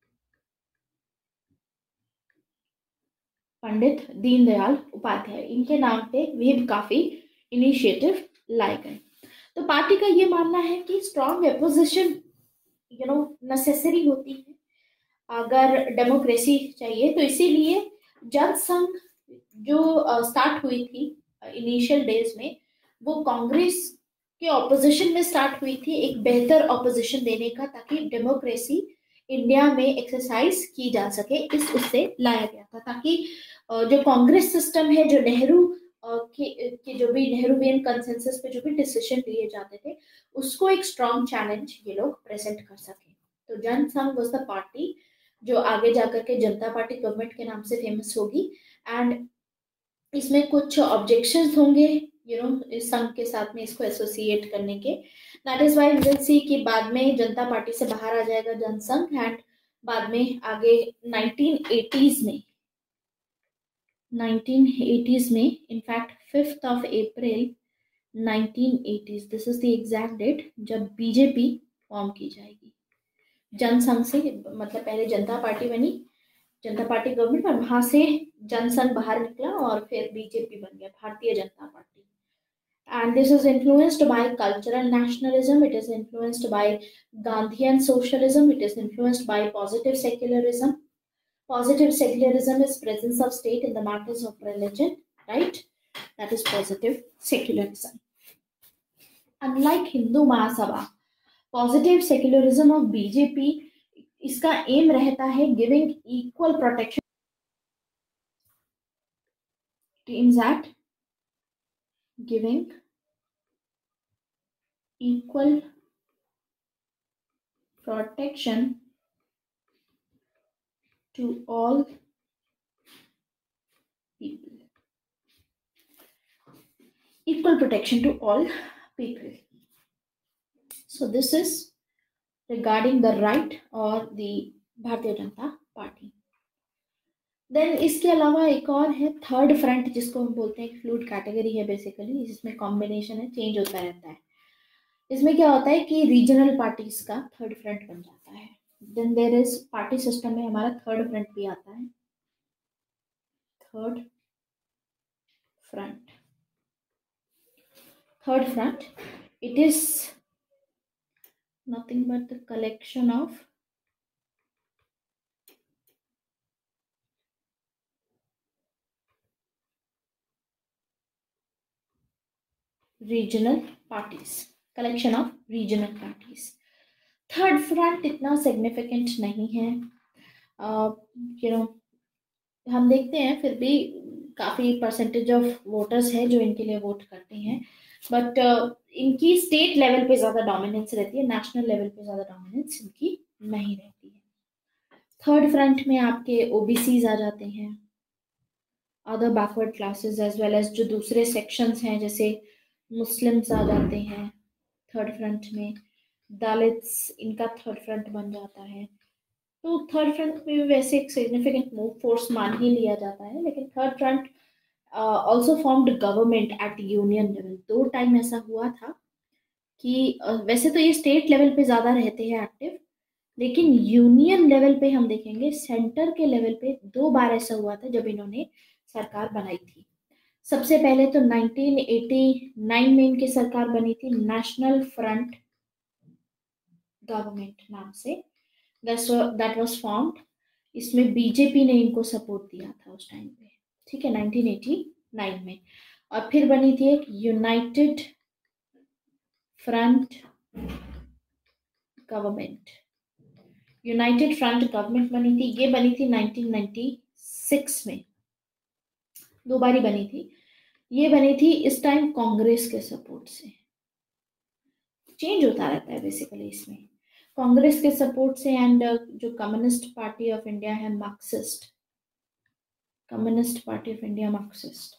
पंडित दीनदयाल उपाध्याय, इनके नाम पे भी काफी इनिशिएटिव लाए गए। तो पार्टी का ये मानना है कि strong opposition you know necessary होती है अगर डेमोक्रेसी चाहिए। तो इसीलिए जनसंघ जो स्टार्ट हुई थी इनिशियल डेज में, वो कांग्रेस के ऑपोजिशन में स्टार्ट हुई थी, एक बेहतर ऑपोजिशन देने का, ताकि डेमोक्रेसी इंडिया में एक्सरसाइज की जा सके, इस उससे लाया गया था। ताकि जो कांग्रेस सिस्टम है, जो नेहरू के, के जो भी नेहरूवियन कंसेंसस पे जो भी डिसीजन लिए जाते थे, उसको एक स्ट्रॉन्ग चैलेंज ये लोग प्रेजेंट कर सके। तो जनसंघ वाज द पार्टी जो आगे जाकर के जनता पार्टी गवर्नमेंट के नाम से फेमस होगी। एंड इसमें कुछ ऑब्जेक्शंस होंगे यू नो इस संघ के साथ में इसको एसोसिएट करने के। That is why we will see कि बाद में जनता पार्टी से बाहर आ जाएगा जनसंघ, एंड बाद में आगे नाइनटीन एटीज़ में नाइनटीन एटीज़ में in fact fifth of April nineteen eighties, this is the exact date जब बीजेपी फॉर्म की जाएगी। जनसंघ से मतलब पहले जनता पार्टी बनी, जनता पार्टी गवर्नमेंट, और वहां से जनसंघ बाहर निकला और फिर बीजेपी बन गया, Bharatiya Janata Party. And this is influenced by cultural nationalism, it is influenced by Gandhian socialism, it is influenced by positive secularism. Positive secularism is presence of state in the matters of religion, right? That is positive secularism. Unlike Hindu Mahasabha, positive secularism of B J P, इसका aim रहता है giving equal protection aims at giving equal protection to all people. Equal protection to all people. So this is regarding the right or the भारतीय Janata party. Then इसके अलावा एक और है third front, जिसको हम बोलते हैं फ्लूइड कैटेगरी है बेसिकली, जिसमें कॉम्बिनेशन है, चेंज होता रहता है। इसमें क्या होता है कि रीजनल पार्टीज का थर्ड फ्रंट बन जाता है। Then there is party system में हमारा थर्ड फ्रंट भी आता है, third front. Third front, it is nothing but the collection of regional parties, collection of regional parties. Third front इतना सिग्निफिकेंट नहीं है, यू नो हम देखते हैं फिर भी काफ़ी परसेंटेज ऑफ वोटर्स है जो इनके लिए वोट करते हैं, बट uh, इनकी स्टेट लेवल पे ज़्यादा डोमिनेंस रहती है, नेशनल लेवल पे ज़्यादा डोमिनेंस इनकी नहीं रहती है। थर्ड फ्रंट में आपके ओबीसीज आ जाते हैं, other backward classes as well as जो दूसरे सेक्शंस हैं, जैसे मुस्लिम्स आ जाते हैं थर्ड फ्रंट में, दलित्स, इनका थर्ड फ्रंट बन जाता है। तो थर्ड फ्रंट में वैसे एक सिग्निफिकेंट मूव फोर्स मान ही लिया जाता है, लेकिन third front also formed government at union level. दो टाइम ऐसा हुआ था कि uh, वैसे तो ये स्टेट लेवल पे ज़्यादा रहते हैं एक्टिव, लेकिन यूनियन लेवल पे हम देखेंगे, सेंटर के लेवल पे दो बार ऐसा हुआ था जब इन्होंने सरकार बनाई थी। सबसे पहले तो नाइनटीन एटी नाइन में इनकी सरकार बनी थी, नेशनल फ्रंट गवर्नमेंट नाम से, दैट वाज फॉर्म्ड। इसमें बीजेपी ने इनको सपोर्ट दिया था उस टाइम पे, ठीक है, नाइनटीन एटी नाइन में। और फिर बनी थी एक united front government, united front government बनी थी, ये बनी थी नाइनटीन नाइंटी सिक्स में, दो बारी बनी थी। ये बनी थी इस टाइम कांग्रेस के सपोर्ट से, चेंज होता रहता है बेसिकली इसमें। कांग्रेस के सपोर्ट से एंड जो कम्युनिस्ट पार्टी ऑफ इंडिया है, Marxist, communist party of India Marxist,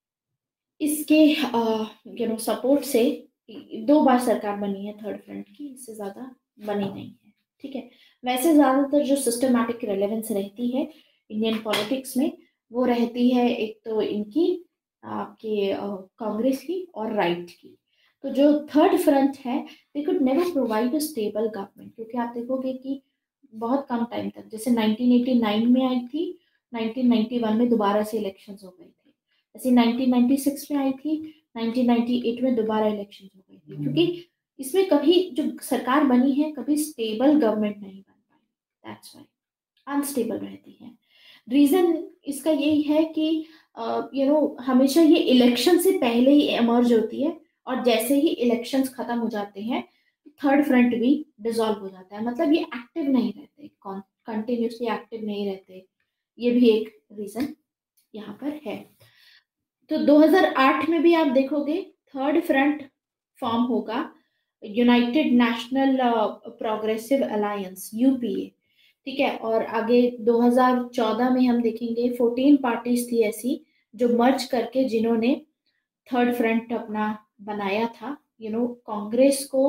इसके यू नो सपोर्ट से दो बार सरकार बनी है थर्ड फ्रंट की, इससे ज्यादा बनी नहीं है, ठीक है। वैसे ज्यादातर जो सिस्टमैटिक रेलेवेंस रहती है इंडियन पॉलिटिक्स में वो रहती है एक तो इनकी आपके कांग्रेस की और राइट की। तो जो थर्ड फ्रंट है they could never provide a stable government, क्योंकि आप देखोगे कि बहुत कम टाइम तक, जैसे नाइनटीन एटी नाइन में आई थी, नाइनटीन नाइंटी वन में दोबारा से इलेक्शंस हो गए थे, ऐसे नाइनटीन नाइंटी सिक्स में आई थी, नाइनटीन नाइंटी एट में दोबारा इलेक्शंस हो गए थे, क्योंकि इसमें कभी जो सरकार बनी है कभी स्टेबल गवर्नमेंट नहीं बन पाई, दैट्स व्हाई अनस्टेबल रहती है। रीजन इसका यही है कि यू नो हमेशा ये इलेक्शन से पहले ही इमर्ज होती है, और जैसे ही इलेक्शंस खत्म हो जाते हैं थर्ड फ्रंट भी डिसॉल्व हो जाता है, मतलब ये एक्टिव नहीं रहते, कंटिन्यूसली एक्टिव नहीं रहते, ये भी एक रीजन यहाँ पर है। तो दो हज़ार आठ में भी आप देखोगे थर्ड फ्रंट फॉर्म होगा, United National Progressive Alliance, UPA, ठीक है। और आगे दो हज़ार चौदह में हम देखेंगे चौदह पार्टीज थी ऐसी जो मर्ज करके जिन्होंने थर्ड फ्रंट अपना बनाया था, यू नो कांग्रेस को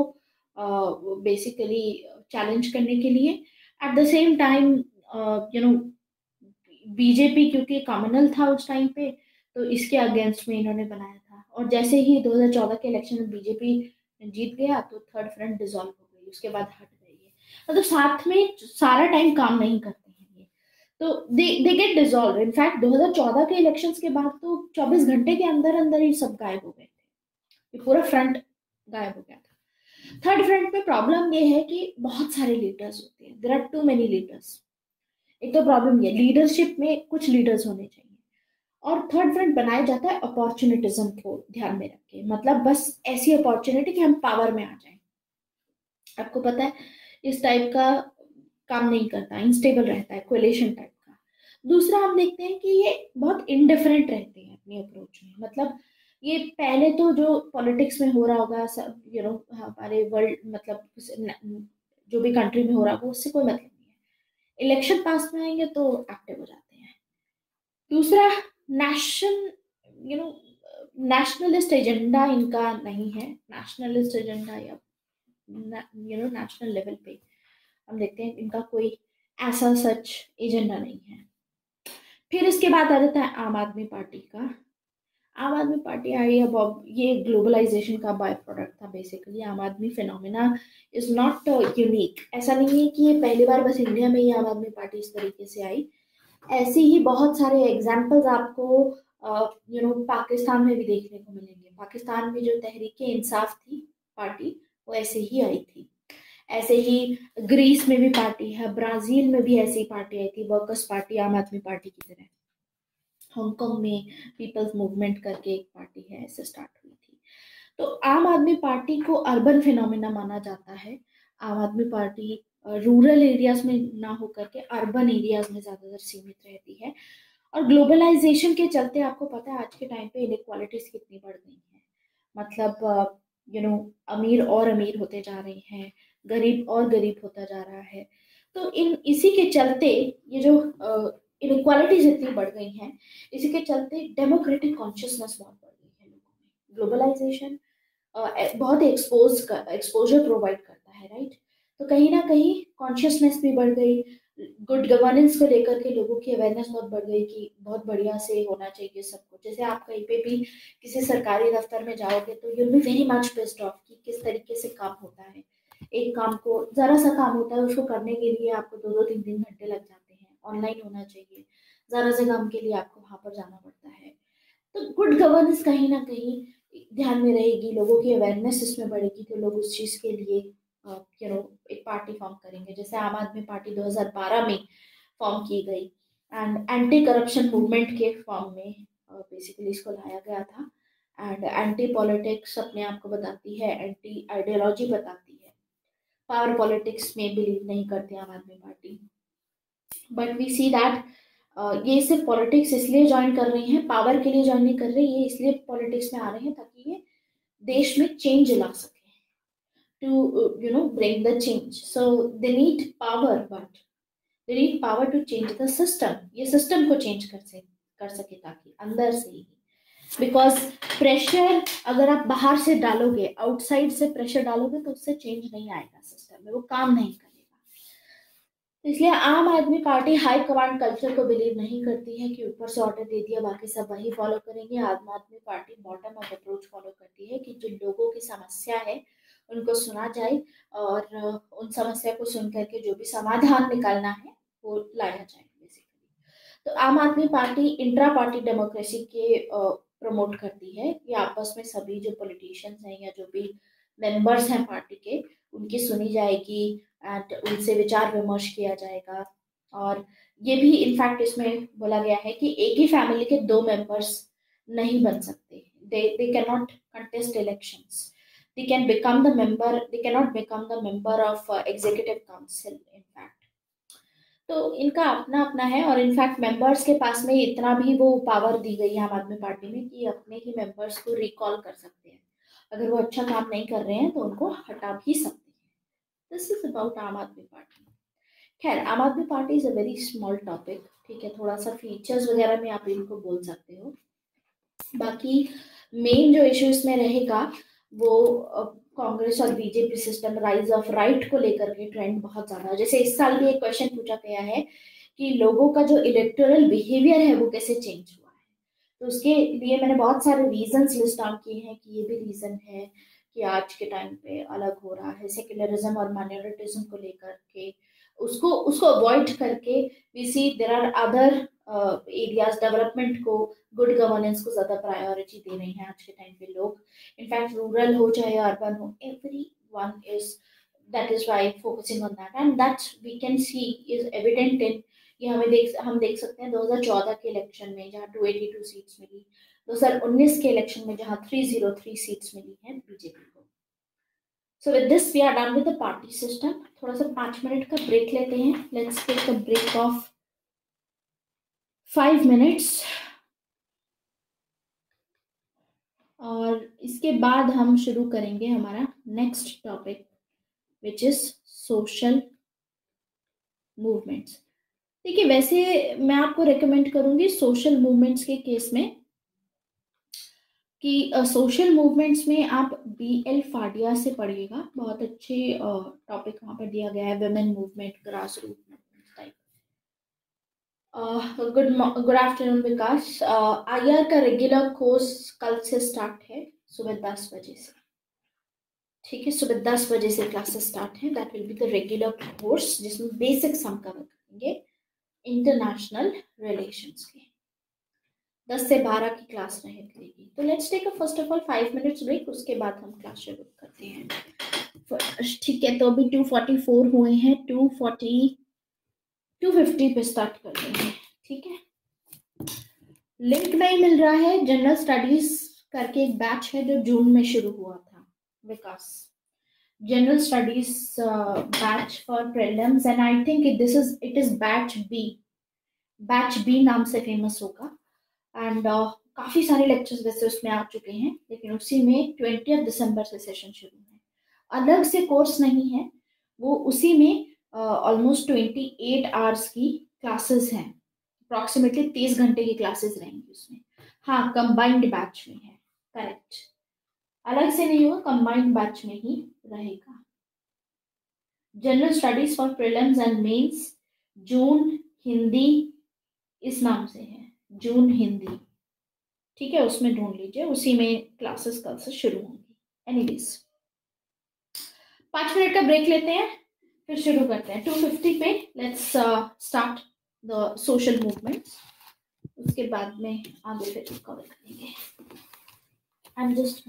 बेसिकली चैलेंज करने के लिए, at the same time you know BJP क्योंकि कॉमनल था उस टाइम पे, तो इसके अगेंस्ट में इन्होंने बनाया था। और जैसे ही दो हज़ार चौदह के इलेक्शन में बीजेपी जीत गया तो थर्ड फ्रंट डिसॉल्व हो गई, उसके बाद हट गई है। मतलब साथ में सारा टाइम काम नहीं करते हैं ये, तो they they get dissolve. In fact दो हज़ार चौदह के इलेक्शंस के बाद तो चौबीस घंटे के अंदर अंदर ही सब गायब हो गए थे, ये पूरा फ्रंट गायब हो गया था। थर्ड फ्रंट में प्रॉब्लम ये है कि बहुत सारे लीडर्स होते हैं, there are too many leaders. एक तो प्रॉब्लम ये लीडरशिप में कुछ लीडर्स होने चाहिए, और थर्ड फ्रंट बनाया जाता है अपॉर्चुनिटिज्म को ध्यान में रख के, मतलब बस ऐसी अपॉर्चुनिटी कि हम पावर में आ जाएं। आपको पता है इस टाइप का काम नहीं करता, अनस्टेबल रहता है, कोएलिशन टाइप का। दूसरा हम देखते हैं कि ये बहुत इंडिफरेंट रहते हैं अपनी अप्रोच में, मतलब ये पहले तो जो पॉलिटिक्स में हो रहा होगा सब यू नो हमारे वर्ल्ड मतलब जो भी कंट्री में हो रहा होगा उससे कोई मतलब नहीं है, इलेक्शन पास में आएंगे तो एक्टिव हो जाते हैं। दूसरा national you know nationalist agenda इनका नहीं है, नेशनलिस्ट एजेंडा या यू नो नेशनल लेवल पे हम देखते हैं इनका कोई ऐसा सच एजेंडा नहीं है। फिर इसके बाद आ जाता है आम आदमी पार्टी का। आम आदमी पार्टी आई, अब ये ग्लोबलाइजेशन का बाय प्रोडक्ट था बेसिकली। आम आदमी फिनोमिना इज नॉट यूनिक, ऐसा नहीं है कि ये पहली बार बस इंडिया में ही आम आदमी पार्टी इस तरीके से आई, ऐसे ही बहुत सारे एग्जाम्पल्स आपको यू नो पाकिस्तान में भी देखने को मिलेंगे। पाकिस्तान में जो तहरीक इंसाफ थी पार्टी वो ऐसे ही आई थी, ऐसे ही ग्रीस में भी पार्टी है, ब्राजील में भी ऐसी पार्टी आई थी, वर्कर्स पार्टी आम आदमी पार्टी की तरह। हांगकांग में पीपल्स मूवमेंट करके एक पार्टी है, ऐसे स्टार्ट हुई थी। तो आम आदमी पार्टी को अर्बन फिनोमिना माना जाता है। आम आदमी पार्टी रूरल एरियाज में ना होकर के अर्बन एरियाज में ज्यादातर सीमित रहती है। और ग्लोबलाइजेशन के चलते आपको पता है आज के टाइम पे इनइक्वालिटीज कितनी बढ़ गई है, मतलब यू नो अमीर और अमीर होते जा रहे हैं, गरीब और गरीब होता जा रहा है। तो इन इसी के चलते ये जो इनइक्वालिटीज इतनी बढ़ गई हैं, इसी के चलते डेमोक्रेटिक कॉन्शियसनेस बहुत बढ़ गई है लोगों में। ग्लोबलाइजेशन बहुत एक्सपोज एक्सपोजर प्रोवाइड करता है, राइट। तो कहीं ना कहीं कॉन्शियसनेस भी बढ़ गई, गुड गवर्नेंस को लेकर के लोगों की अवेयरनेस बहुत बढ़ गई कि बहुत बढ़िया से होना चाहिए सब कुछ। जैसे आप कहीं पे भी किसी सरकारी दफ्तर में जाओगे तो you will be very much pissed off कि किस तरीके से काम होता है। एक काम को जरा सा काम होता है उसको करने के लिए आपको दो दो तीन तीन घंटे लग जाते हैं, ऑनलाइन होना चाहिए, जरा से काम के लिए आपको वहां पर जाना पड़ता है। तो गुड गवर्नेंस कहीं ना कहीं ध्यान में रहेगी, लोगों की अवेयरनेस इसमें बढ़ेगी, तो लोग उस चीज के लिए यू नो एक पार्टी फॉर्म करेंगे। जैसे आम आदमी पार्टी दो हज़ार बारह में फॉर्म की गई एंड एंटी करप्शन मूवमेंट के फॉर्म में बेसिकली इसको लाया गया था। एंड एंटी पॉलिटिक्स अपने आप को बताती है, एंटी आइडियोलॉजी बताती है, पावर पॉलिटिक्स में बिलीव नहीं करती Aam Aadmi Party. But we see that ये सिर्फ पॉलिटिक्स इसलिए ज्वाइन कर रही हैं, पावर के लिए ज्वाइन नहीं कर रही, ये इसलिए पॉलिटिक्स में आ रहे हैं ताकि ये देश में चेंज ला सके। to uh, you know bring the change. So they need power, but they need power to change the system. ये system को change कर से कर सके ताकि अंदर से ही, बिकॉज प्रेशर अगर आप बाहर से डालोगे, आउटसाइड से प्रेशर डालोगे तो उससे चेंज नहीं आएगा सिस्टम में, वो काम नहीं करेगा। इसलिए Aam Aadmi Party high command culture को बिलीव नहीं करती है कि ऊपर से ऑर्डर दे दिया बाकी सब वही फॉलो करेंगे। Aam Aadmi Party bottom up approach follow करती है कि जो लोगों की समस्या है उनको सुना जाए और उन समस्या को सुन करके जो भी समाधान निकालना है वो लाया जाए बेसिकली। तो Aam Aadmi Party intra party democracy के प्रमोट करती है कि आपस में सभी जो पॉलिटिशियंस हैं या जो भी मेंबर्स हैं पार्टी के, उनकी सुनी जाएगी एंड उनसे विचार विमर्श किया जाएगा। और ये भी इनफैक्ट इसमें बोला गया है कि एक ही फैमिली के दो मेंबर्स नहीं बन सकते, they they can not contest elections, they can become the member, they cannot become the member of uh, executive council in fact. तो इनका अपना अपना है और इनफैक्ट मेंबर्स के पास में इतना भी वो पावर दी गई है आम आदमी पार्टी में कि अपने ही मेंबर्स को रिकॉल कर सकते हैं, अगर वो अच्छा काम नहीं कर रहे हैं तो उनको हटा भी सकते हैं। दिस इज अबाउट आम आदमी पार्टी। खैर, Aam Aadmi Party is a very small topic, ठीक है, थोड़ा सा फीचर्स वगैरह में आप इनको बोल सकते हो। बाकी मेन जो इशू इसमें रहेगा वो कांग्रेस और BJP system, rise of right को लेकर के ट्रेंड बहुत ज्यादा है। जैसे इस साल भी एक क्वेश्चन पूछा गया है कि लोगों का जो इलेक्टोरल बिहेवियर है वो कैसे चेंज हुआ है। तो उसके लिए मैंने बहुत सारे रीजंस लिस्ट आउट किए हैं कि ये भी रीजन है कि आज के टाइम पे अलग हो रहा है सेक्युलरिज्म और माइनॉरिटिज्म को लेकर के, उसको उसको अवॉइड करके we see there are other areas development को, गुड गवर्नेंस को ज्यादा प्रायोरिटी दे रहे हैं आज के टाइम पे लोग। इनफैक्ट रूरल हो चाहे अर्बन हो, everyone is, that is why focusing on that and that we can see is evident in, ये हमें देख हम देख सकते हैं दो हज़ार चौदह के इलेक्शन में जहाँ दो सौ बयासी सीट्स मिली, दो हज़ार उन्नीस के इलेक्शन में जहाँ तीन सौ तीन सीट्स मिली हैं बीजेपी को। So with this we are done with the party system. थोड़ा सा पांच मिनट का ब्रेक लेते हैं, let's take a break of five minutes और इसके बाद हम शुरू करेंगे हमारा next topic which is social movements. देखिए, वैसे मैं आपको रेकमेंड करूंगी सोशल मूवमेंट्स के केस में कि सोशल uh, मूवमेंट्स में आप बी एल फाडिया से पढ़िएगा, बहुत अच्छे टॉपिक uh, वहाँ पर दिया गया है, women movement, grass root movement type. Good good afternoon Vikas. I R का रेगुलर कोर्स कल से स्टार्ट है सुबह दस बजे से, ठीक है, सुबह दस बजे से क्लासेस स्टार्ट है। That will be the regular course जिसमें बेसिक्स हम कवर करेंगे इंटरनेशनल रिलेशंस के। दस से बारह की क्लास रहेगी। तो let's take a first of all five minutes break, उसके बाद हम क्लास शुरू करते हैं। ठीक है, तो अभी टू फोर्टी फोर हुए हैं, टू फोर्टी टू फिफ्टी पे स्टार्ट कर देंगे, ठीक है। लिंक नहीं मिल रहा है, जनरल स्टडीज करके एक बैच है जो जून में शुरू हुआ था Vikas, general studies batch for prelims and I think this is it is batch B, batch B नाम से फेमस होगा एंड uh, काफी सारे लेक्चर्स वैसे उसमें आ चुके हैं, लेकिन उसी में ट्वेंटी दिसंबर से सेशन शुरू है, अलग से कोर्स नहीं है वो, उसी में ऑलमोस्ट ट्वेंटी एट आवर्स की क्लासेस हैं, अप्रॉक्सीमेटली तीस घंटे की क्लासेस रहेंगी उसमें। हाँ, कंबाइंड बैच में है, करेक्ट, अलग से नहीं होगा, कंबाइंड बैच में ही रहेगा। General studies for prelims and mains, June Hindi इस नाम से है, जून हिंदी, ठीक है, उसमें ढूंढ लीजिए, उसी में क्लासेस कल से शुरू होंगी। एनीवेज, पांच मिनट का ब्रेक लेते हैं फिर शुरू करते हैं। टू फिफ्टी पे let's start the social movements, उसके बाद में आगे फिर कवर करेंगे। आई एम जस्ट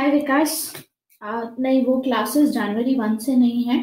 हाय विकास। आ, नहीं, वो क्लासेस जनवरी वन से नहीं है,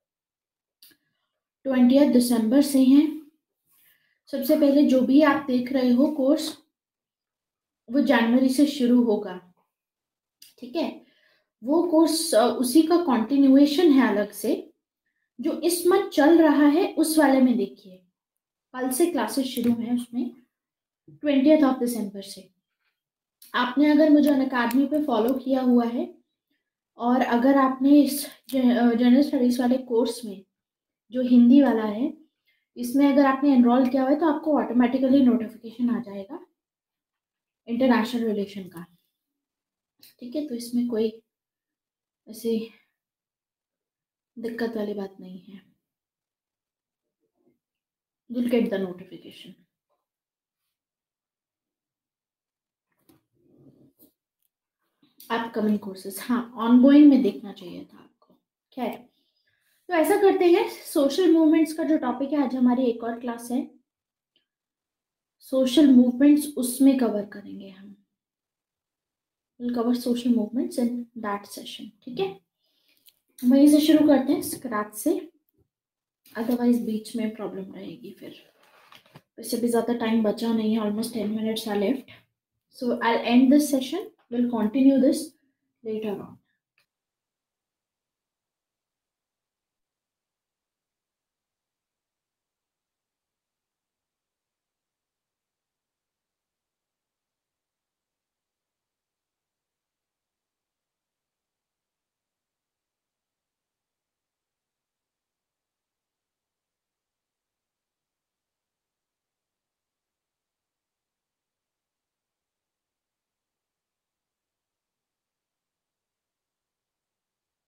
ट्वेंटियथ दिसंबर से हैं। सबसे पहले जो भी आप देख रहे हो कोर्स, वो जनवरी से शुरू होगा, ठीक है। वो कोर्स उसी का कंटिन्यूएशन है अलग से। जो इस मंथ चल रहा है उस वाले में देखिए, कल से क्लासेस शुरू हैं उसमें, ट्वेंटियथ ऑफ दिसंबर से। आपने अगर मुझे अनअकैडमी पे फॉलो किया हुआ है, और अगर आपने इस जनरल स्टडीज वाले कोर्स में, जो हिंदी वाला है, इसमें अगर आपने एनरोल किया हुआ है, तो आपको ऑटोमेटिकली नोटिफिकेशन आ जाएगा इंटरनेशनल रिलेशन का, ठीक है। तो इसमें कोई ऐसी दिक्कत वाली बात नहीं है, you'll get the notification. Upcoming courses, हाँ, ऑनगोइंग में देखना चाहिए था आपको। खैर, तो ऐसा करते हैं, सोशल मूवमेंट्स का जो टॉपिक है, आज हमारी एक और क्लास है सोशल मूवमेंट्स, उसमें कवर करेंगे हम। Will cover social movements in that session, ठीक है। वहीं से शुरू करते हैं, स्क्रैच से, अदरवाइज बीच में प्रॉब्लम रहेगी फिर। वैसे भी ज़्यादा टाइम बचा नहीं है, almost ten minutes are left, so I end this session, will continue this later on.